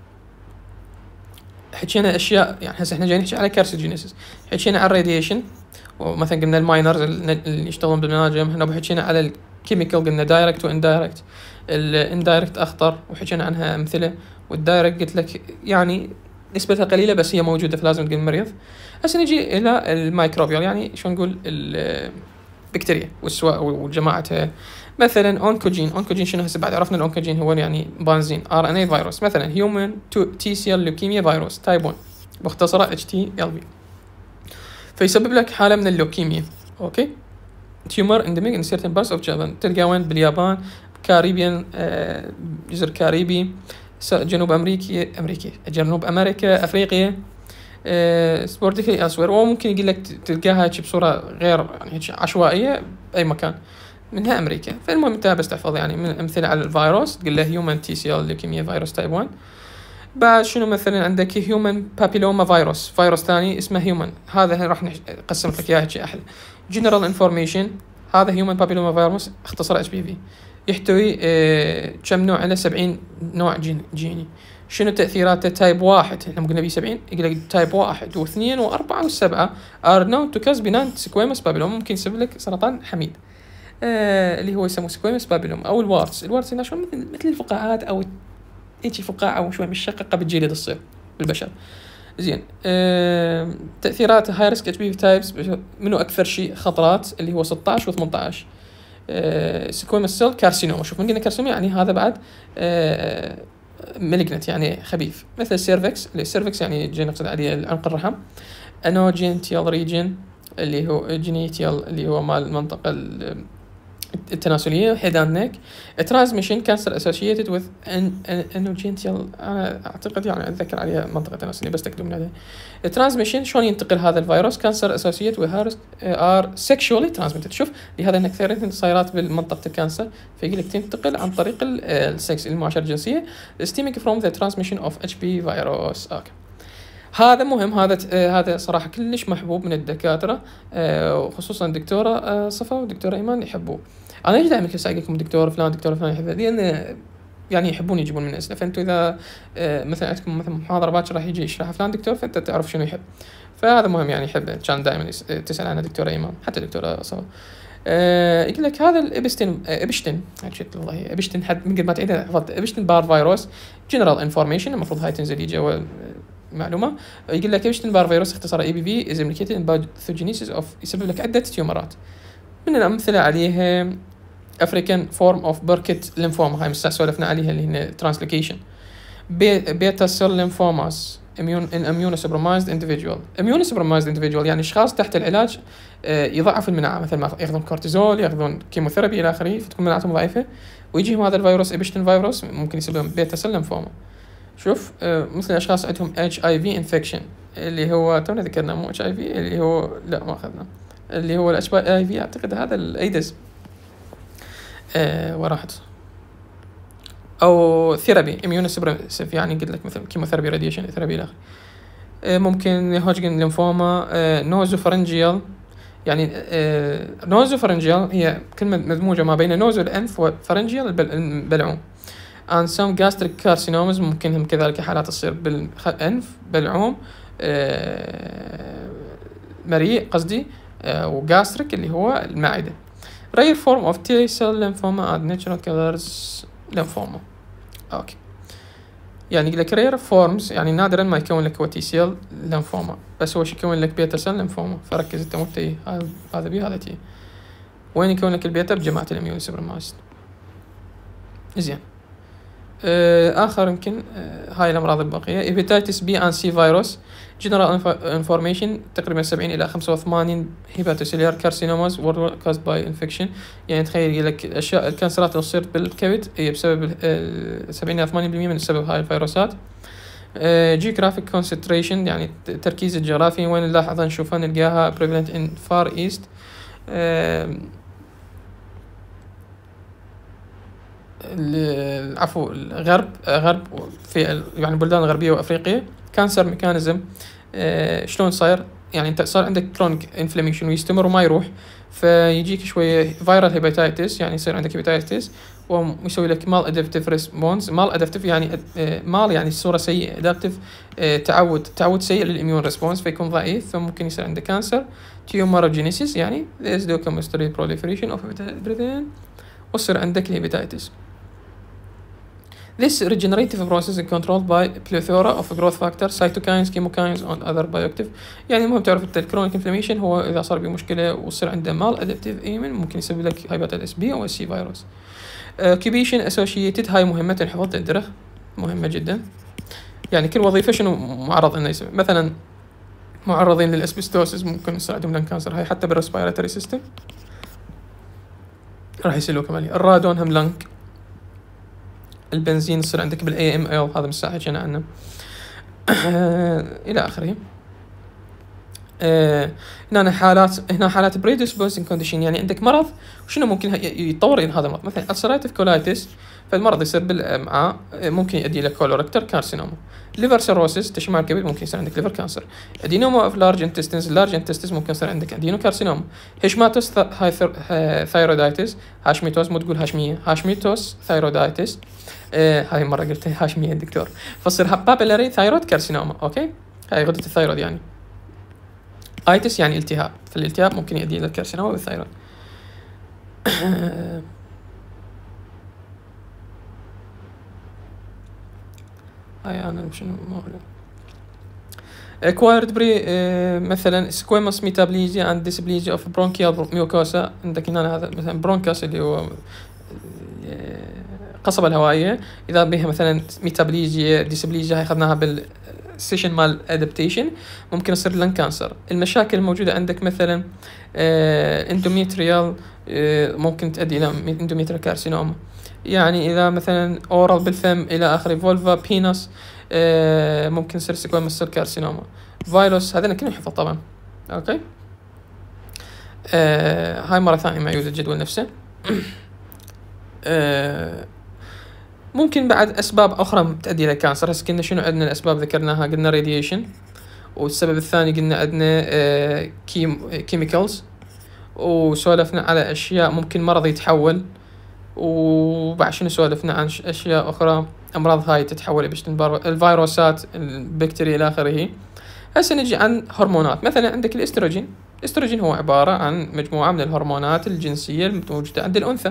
حكينا اشياء يعني هسه احنا جايين نحكي على كارسيجينيسيس، حكينا على الراديشن ومثلا قلنا الماينرز اللي يشتغلون بالمناجم، هنا حكينا على الكيميكال قلنا دايركت واندايركت. الاندايركت اخطر وحكينا عنها امثله، والدايركت قلت لك يعني نسبتها قليله بس هي موجوده فلازم تقول المريض. هسه نجي الى الميكروبيال، يعني شو نقول البكتيريا والسواء وجماعتها. مثلا اونكوجين، اونكوجين شنو؟ هسه بعد عرفنا الاونكوجين هو يعني بنزين ار ان اي فيروس. مثلا هيومن تي سي ال لوكيميا فيروس تايب واحد، مختصره اتش تي ال في، فيسبب لك حاله من اللوكيميا. اوكي، تيومر انديميك ان سيرتن بارتس اوف جابان، تلقى وين؟ باليابان، كاريبيان، آه جزر كاريبي، جنوب امريكا امريكا جنوب امريكا، افريقيا، آه سبورتيكلي اسوير. وممكن يقول لك تلقاها هيك بصوره غير يعني هيك عشوائيه باي مكان، منها امريكا. فالمهم انت بس تحفظ يعني من امثله على الفيروس، تقول له هيومن تي سي ال ليوكيميا فيروس تايب واحد. بعد شنو مثلا عندك هيومن بابيلوما فيروس، فيروس ثاني اسمه هيومن، هذا راح نقسم لك اياه هيك احلى. جنرال انفورميشن، هذا هيومن بابيلوما فيروس اختصر اتش بي في، يحتوي اه كم نوع؟ على سبعين نوع جين جيني. شنو تاثيراته؟ تايب واحد، احنا قلنا بي سبعين، يقول لك تايب واحد واثنين واربعه والسبعه ار نون تو كاز بنان سكويمس بابيلوما، ممكن يسبب لك سرطان حميد آه اللي هو يسموه سكويمس بابيلوما او الوارتس. الوارتس هنا شو مثل مثل الفقاعات او هيك فقاعه وشوي مشققه بالجلد تصير بالبشر. زين، أه... تاثيرات هاي ريسك اتش بي في تايبس، منو اكثر شيء خطرات؟ اللي هو ستة عشر و18. أه... سكويمس سيل كارسينوما، شوف من قلنا كارسينوما يعني هذا بعد أه... مالجنت يعني خبيث، مثل السيرفكس. السيرفكس يعني جاي نقصد عليه عنق الرحم. انوجينيتال ريجن اللي هو جينيتال اللي هو مال المنطقه التناسليه، حيدان نيك. ترانسميشن كانسر اسوشيتد وذ انوجينيتال، انا اعتقد يعني اتذكر عليها منطقه تناسليه بس تكتب من عليها. ترانسميشن شلون ينتقل هذا الفيروس؟ كانسر اسوشيتد وذ ار سيكشوالي ترانسميتد. شوف لهذا انك كثير صايرات بالمنطقه الكانسر، فيقول لك تنتقل عن طريق السكس، المعاشره الجنسيه. stemming from the transmission of اتش بي في فيروس. اوكي، هذا مهم. هذا آه هذا صراحه كلش محبوب من الدكاتره، آه وخصوصا الدكتوره آه صفا والدكتوره ايمان يحبوه. انا ليش دائما كل ساعه لكم دكتور فلان دكتور فلان يحبه؟ لان يعني يحبون يجيبون من اسئله، فانتوا اذا آه مثلا عندكم مثلا محاضره باكر راح يجي يشرح فلان دكتور، فانت تعرف شنو يحب. فهذا مهم يعني يحبه، كان دائما تسال عنه دكتوره ايمان حتى دكتوره صفا. آه يقول لك هذا الابشتن ابشتن شفت والله ابشتن حد من قد ما تعيدها حفظت. ابشتن بار فيروس جنرال انفورميشن، المفروض هاي تنزل جوا معلومه. يقول لك ابشتن بار فيروس اختصار اي بي في از امبليكيتد ان باثوجينيسيس اوف، يسبب لك عده تيومرات. من الامثله عليها افريكان فورم اوف بيركت ليمفوما، هاي مسا سولفنا عليها اللي هي ترانسلوكيشن. بيتا سيل ليمفوماس immune in immunosuppressed individual. immunosuppressed individual يعني اشخاص تحت العلاج يضعف المناعه، مثل ما ياخذون كورتيزول، ياخذون كيموثيرابي الى اخره، فتكون مناعتهم ضعيفه ويجيهم هذا الفيروس ابشتن فيروس ممكن يسبب لهم بيتا سيل ليمفوما. شوف مثل اشخاص عندهم اتش اي في انفكشن اللي هو تونا ذكرنا، مو اتش اي في اللي هو لا ما اخذنا، اللي هو الاتش اي في اعتقد هذا الايدز أه وراحت، او ثيرابي اميون سبريسيف يعني قلت لك مثل كيموثيرابي راديشن ثيرابي الى اخره. أه ممكن هوجكن ليمفوما. أه نوزوفرنجيال يعني أه نوزوفرنجيال هي كلمه مدموجه ما بين نوزو الانف وفرنجيال البلعوم. and some gastric carcinomas ممكن هم كذلك حالات تصير بالأنف بلعوم آه مريء قصدي آه وغاستريك اللي هو المعدة. rare form of T cell lymphoma and natural killers lymphoma. اوكي يعني يقول لك rare forms يعني نادرا ما يكون لك هو T cell lymphoma، بس هو يكون لك بيتا cell lymphoma، فركز انت مو تي هذا بي هذا تي. وين يكون لك البيتا؟ بجماعة الاميون سوبرماست. زين آخر يمكن آه هاي الأمراض الباقية. هيباتيتس بي أند سي فيروس جنرال انفورميشن تقريبا سبعين إلى خمسة وثمانين هيباتوسيليار كارسينوماز were caused by infection. يعني تخيل يقول لك الأشياء الكانسرات اللي تصير بالكبد هي بسبب سبعين إلى ثمانين بالمئة من سبب هاي الفيروسات. geographic concentration يعني التركيز الجغرافي، وين نلاحظ نشوفها نلقاها prevalent in far east عفوا الغرب غرب في يعني البلدان الغربيه وافريقيا. كانسر ميكانيزم آه شلون صاير؟ يعني انت صار عندك كرونيك انفلاميشن ويستمر وما يروح، فيجيك شويه فيرال هيباتيتس يعني يصير عندك هيباتيتس ويسوي لك مال ادابتيف ريسبونس. مال ادابتيف يعني آه مال يعني صوره سيئه، ادابتيف آه تعود تعود سيء للاميون ريسبونس فيكون ضعيف، فممكن يصير عندك كانسر. تيومروجينيسيس يعني there's documentary proliferation of hepatitis ويصير عندك الهيباتيتس. This regenerative process is controlled by plethora of growth factors, cytokines, chemokines and other bioactive. يعني المهم تعرف انت الكرونيك انفلاميشن هو اذا صار بمشكله وصير عنده مال ادابتيف ايمن ممكن يسبب لك هايباتيتس بي او سي فيروس. اوكيبيشن اسوشيتد هاي مهمه تنحفظ تقدره مهمه جدا. يعني كل وظيفه شنو معرض انه يسبب، مثلا معرضين للاسبستوسس ممكن يصير عندهم لان كانسر، هاي حتى بالريسبيراتوري سيستم راح يصير له كمان. الرادون هم لنك. البنزين يصير عندك بالاي ام ال، هذا مساحه حكينا عنه. الى اخره. آه هنا حالات هنا حالات بريدسبوزنج كونديشن، يعني عندك مرض وشنو ممكن يتطور الى هذا المرض، مثلا السيراتيف كولايتس فالمرض يصير بالامعاء ممكن يؤدي الى كولوركتر كارسينوما. ليفر سيروسيس تشمع الكبد ممكن يصير عندك ليفر كانسر. ادينوما اوف لارج انتستينز لارج انتستينز ممكن يصير عندك ادينو كارسينوما. هيشماتوس ثايرودايتس هاشميتوس مو تقول هاشميه هاشميتوس ثايرودايتس آه هاي مره قلت هاشميه الدكتور، فصير بابيلاري ثايرويد كارسينوما. اوكي هاي غده الثايرويد يعني. ايتس يعني التهاب، فالالتهاب ممكن يؤدي الى الكارسينوما بالثايرويد. هاي انا شنو مغلق acquired بري آه مثلا squamous metaplasia and dysplasia of bronchial mucosa. عندك هنا هذا مثلا برونكاس اللي هو القصبة الهوائية، إذا بها مثلا ميتابليجيا ديسبليجيا هاي أخذناها بالسيشن مال adaptation ممكن يصير لن كانسر. المشاكل الموجودة عندك مثلا آه اندوميتريال آه ممكن تؤدي إلى اندوميتريال كارسينوما، يعني إذا مثلا أورال بالفم إلى آخره. فولفا بينس آه ممكن يصير سكويموس سيل كارسينوما. فيروس هذا كلهم حفظ طبعا. أوكي آه هاي مرة ثانية ما يوجد الجدول نفسه. آه ممكن بعد أسباب أخرى تؤدي إلى كانسر. هسه كنا شنو عندنا الأسباب ذكرناها، قلنا راديشن، والسبب الثاني قلنا عندنا آه كيم كيميكالز، وسولفنا على أشياء ممكن مرض يتحول، وبعد شنو سولفنا عن أشياء أخرى أمراض هاي تتحول باش الفيروسات البكتيريا إلى آخره. هسه نجي عن هرمونات. مثلا عندك الاستروجين. الاستروجين هو عبارة عن مجموعة من الهرمونات الجنسية الموجودة عند الأنثى،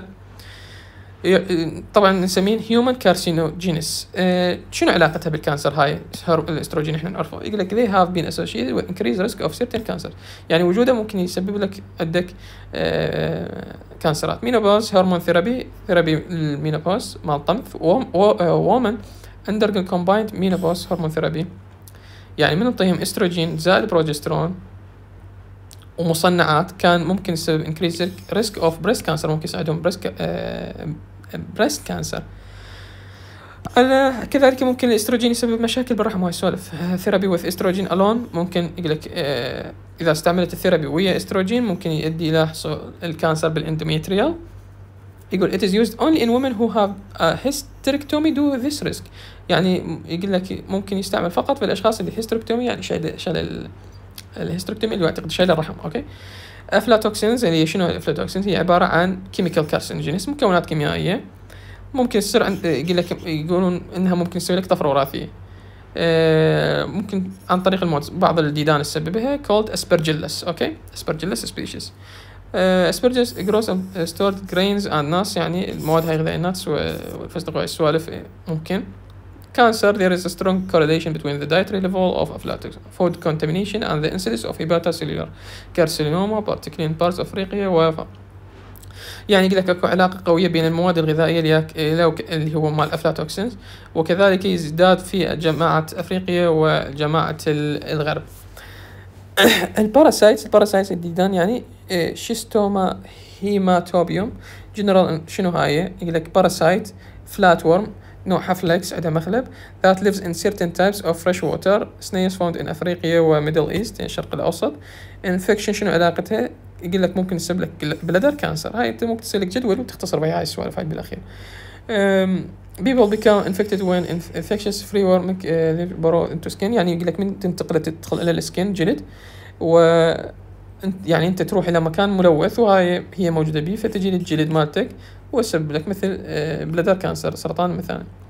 طبعا نسميه هيومن كارسينوجينس. أه شنو علاقتها بالكانسر هاي الاستروجين؟ احنا نعرفه يقول لك they have been associated with increased risk of certain cancer، يعني وجوده ممكن يسبب لك عندك أه كانسرات. مينوبوز هرمون ثيرابي ثيرابي المينوبوز مال طمث. وومن اندرجو كومبايند مينوبوز هرمون ثيرابي، يعني من نعطيهم استروجين زائد بروجسترون ومصنعات كان ممكن يسبب increase risk of breast cancer، ممكن يساعدهم breast آه breast cancer. كذلك ممكن الاستروجين يسبب مشاكل بالرحم، وهي سوالف. ثيرابي وذ استروجين الون ممكن يقول لك آه اذا استعملت الثيرابي ويا استروجين ممكن يؤدي الى حصول الكانسر بالاندوميتريال. يقول it is used only in women who have a hysterectomy due to this risk، يعني يقول لك ممكن يستعمل فقط في الاشخاص اللي hysterectomy يعني شال شال الهيستريكتومي اللي يعتقد شايل الرحم. اوكي افلاتوكسينز اللي شنو الافلاتوكسينز؟ هي عباره عن كيميكال كارسينوجينيس، مكونات كيميائيه ممكن تصير عند يقول لك يقولون انها ممكن تسوي لك طفره وراثيه، آه ممكن عن طريق الموت. بعض الديدان تسببها called aspergillus. اوكي aspergillus species. aspergillus grows stored grains and nuts، يعني المواد هاي غذائيه الناتس والفستق والسوالف. ممكن cancer there is a strong correlation between the dietary level of aflatoxin, food contamination and the incidence of hepatocellular carcinoma particularly in parts of Africa و يعني يقول لك اكو علاقه قويه بين المواد الغذائيه اللي هو مال الافلاتوكسينز، وكذلك يزداد في جماعه افريقيا وجماعه الغرب. الباراسايتس الباراسايتس الديدان يعني شيستوما هيماتوبيوم جنرال. شنو هاي؟ يقول لك باراسايت فلات ورم نوع حفلكس عندها مخلب that lives in certain types of fresh water snails found in أفريقيا و Middle East يعني الشرق الأوسط. infection شنو علاقتها؟ يقول لك ممكن يسبب لك بلادر كانسر. هاي أنت ممكن تسوي لك جدول وتختصر بها هاي السوالف هاي بالأخير. um, people become infected when infectious free worm uh, burrow into skin، يعني يقول لك من تنتقل تدخل إلى السكين جلد، و يعني أنت تروح إلى مكان ملوث وهاي هي موجودة به فتجي للجلد مالتك ويسبب لك مثل بلادر كانسر سرطان مثلا.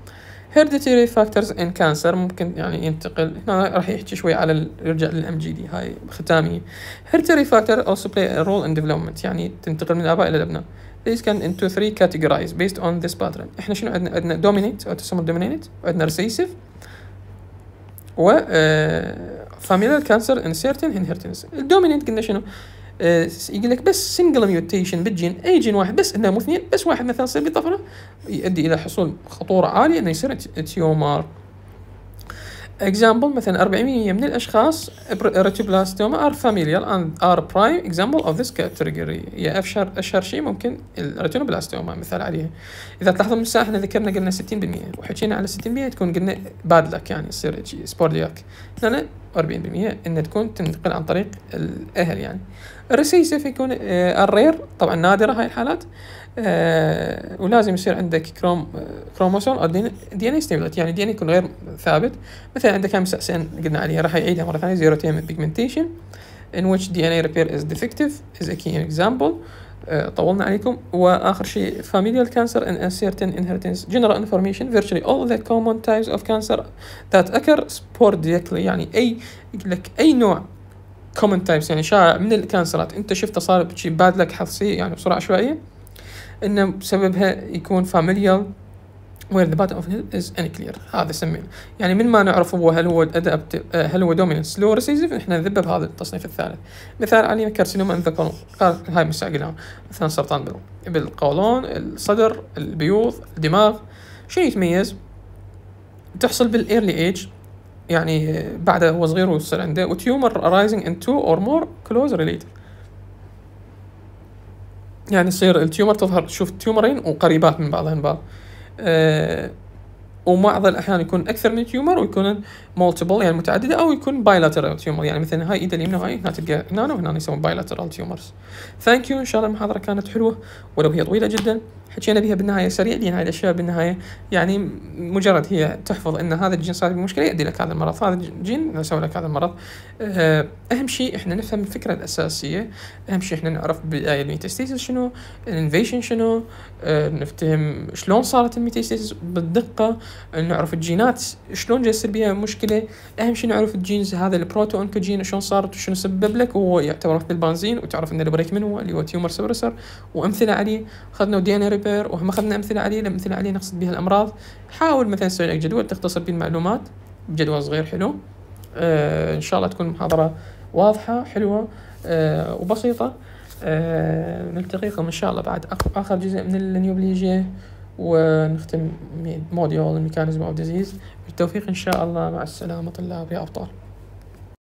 hereditary factors in cancer ممكن يعني ينتقل هنا راح يحكي شوي على ال- يرجع للام جي دي هاي ختامية. hereditary factor also play a role in development يعني تنتقل من الآباء إلى الأبناء. these can into three categories based on this pattern. إحنا شنو عندنا؟ عندنا dominant أو تسمى dominant، وعندنا recessive، و uh, familial cancer in certain inheritance. الدوميننت قلنا شنو؟ آه يقول لك بس سنجل ميوتيشن بالجين، اي جين واحد بس انه مو اثنين، بس واحد مثلا يصير بطفره يؤدي الى حصول خطوره عاليه انه يصير تيومر. example مثلا أربعين بالمئة من الاشخاص ريتيبلاستوما ار فاميليال and are prime example of this category. هي اشهر اشهر شيء ممكن الريتينوبلاستوما مثال عليها. اذا تلاحظون من الساعه احنا ذكرنا قلنا ستين بالمئة وحكينا على ستين بالمئة تكون قلنا باد لك يعني يصير سبوردياك، هنا أربعين بالمئة ان تكون تنتقل عن طريق الاهل يعني. الريسيسيف يكون آه الرير طبعا نادره هاي الحالات، آه ولازم يصير عندك كروم آه كروموسوم او دي ان اي ستيبلت يعني دي ان يكون غير ثابت. مثلا عندك هم سأسين قلنا عليها راح يعيدها مره ثانيه زيرو تيم pigmentation in which دي ان اي repair is defective is a key example. آه طولنا عليكم. واخر شيء familial cancer in a certain inheritance general information virtually all the common types of cancer that occur sporadically يعني اي يقول لك اي نوع common types يعني شائع من الكانسرات انت شفته صار بشي باد لك حظي يعني بسرعه عشوائيه انه بسببها يكون familial where the bottom of it is unclear. هذا سمينا يعني من ما نعرف هو هل هو ادابت هل هو dominant slow recessive احنا نذبه بهذا التصنيف الثالث. مثال عليه كارسينوما الذكر هاي مستعجلة مثلا سرطان بالقولون الصدر البيوض الدماغ. شو يتميز؟ تحصل بالايرلي ايج يعني بعد هو صغير ويصير عنده وتيومر arising in two or more close relative يعني يصير التيومر تظهر تشوف تيومرين وقريبات من بعضهن بعض. أه وبعض الأحيان يكون أكثر من تيومر ويكون multiple يعني متعددة أو يكون bilateral تيومر يعني مثلا هاي إيد اليمنى وهاي هنا تلقى هنا وهنا يسمون bilateral tumors. thank you إن شاء الله المحاضرة كانت حلوة ولو هي طويلة جدا حكينا بها بالنهاية سريع لأن هاي الأشياء بالنهاية يعني مجرد هي تحفظ أن هذا الجين صار بمشكلة يؤدي لك هذا المرض هذا الجين يسوي لك هذا المرض. أهم شيء إحنا نفهم الفكرة الأساسية. أهم شيء إحنا نعرف بداية الميتاستاسيس شنو الانفيشن شنو أه نفتهم شلون صارت الميتاستاسيس بالدقة نعرف الجينات شلون جاي يصير بها مشكلة. أهم شيء نعرف الجينز هذا البروتو أونكوجين شلون صارت وشنو سبب لك وهو يعتبر مثل البنزين وتعرف إن البريك منه اللي هو تيومر سبرسر وأمثلة عليه. أخذنا دي إن إيه ريبير وهم أخذنا أمثلة عليه الأمثلة عليه نقصد بها الأمراض. حاول مثلا تسوي لك جدول تختصر به المعلومات بجدول صغير حلو. آه إن شاء الله تكون محاضرة واضحة حلوة آه وبسيطة. آه نلتقيكم إن شاء الله بعد آخر جزء من النيوبليجيا ونختم موديول الميكانيزم أو ديزيز. بالتوفيق إن شاء الله. مع السلامة طلاب يا أبطال.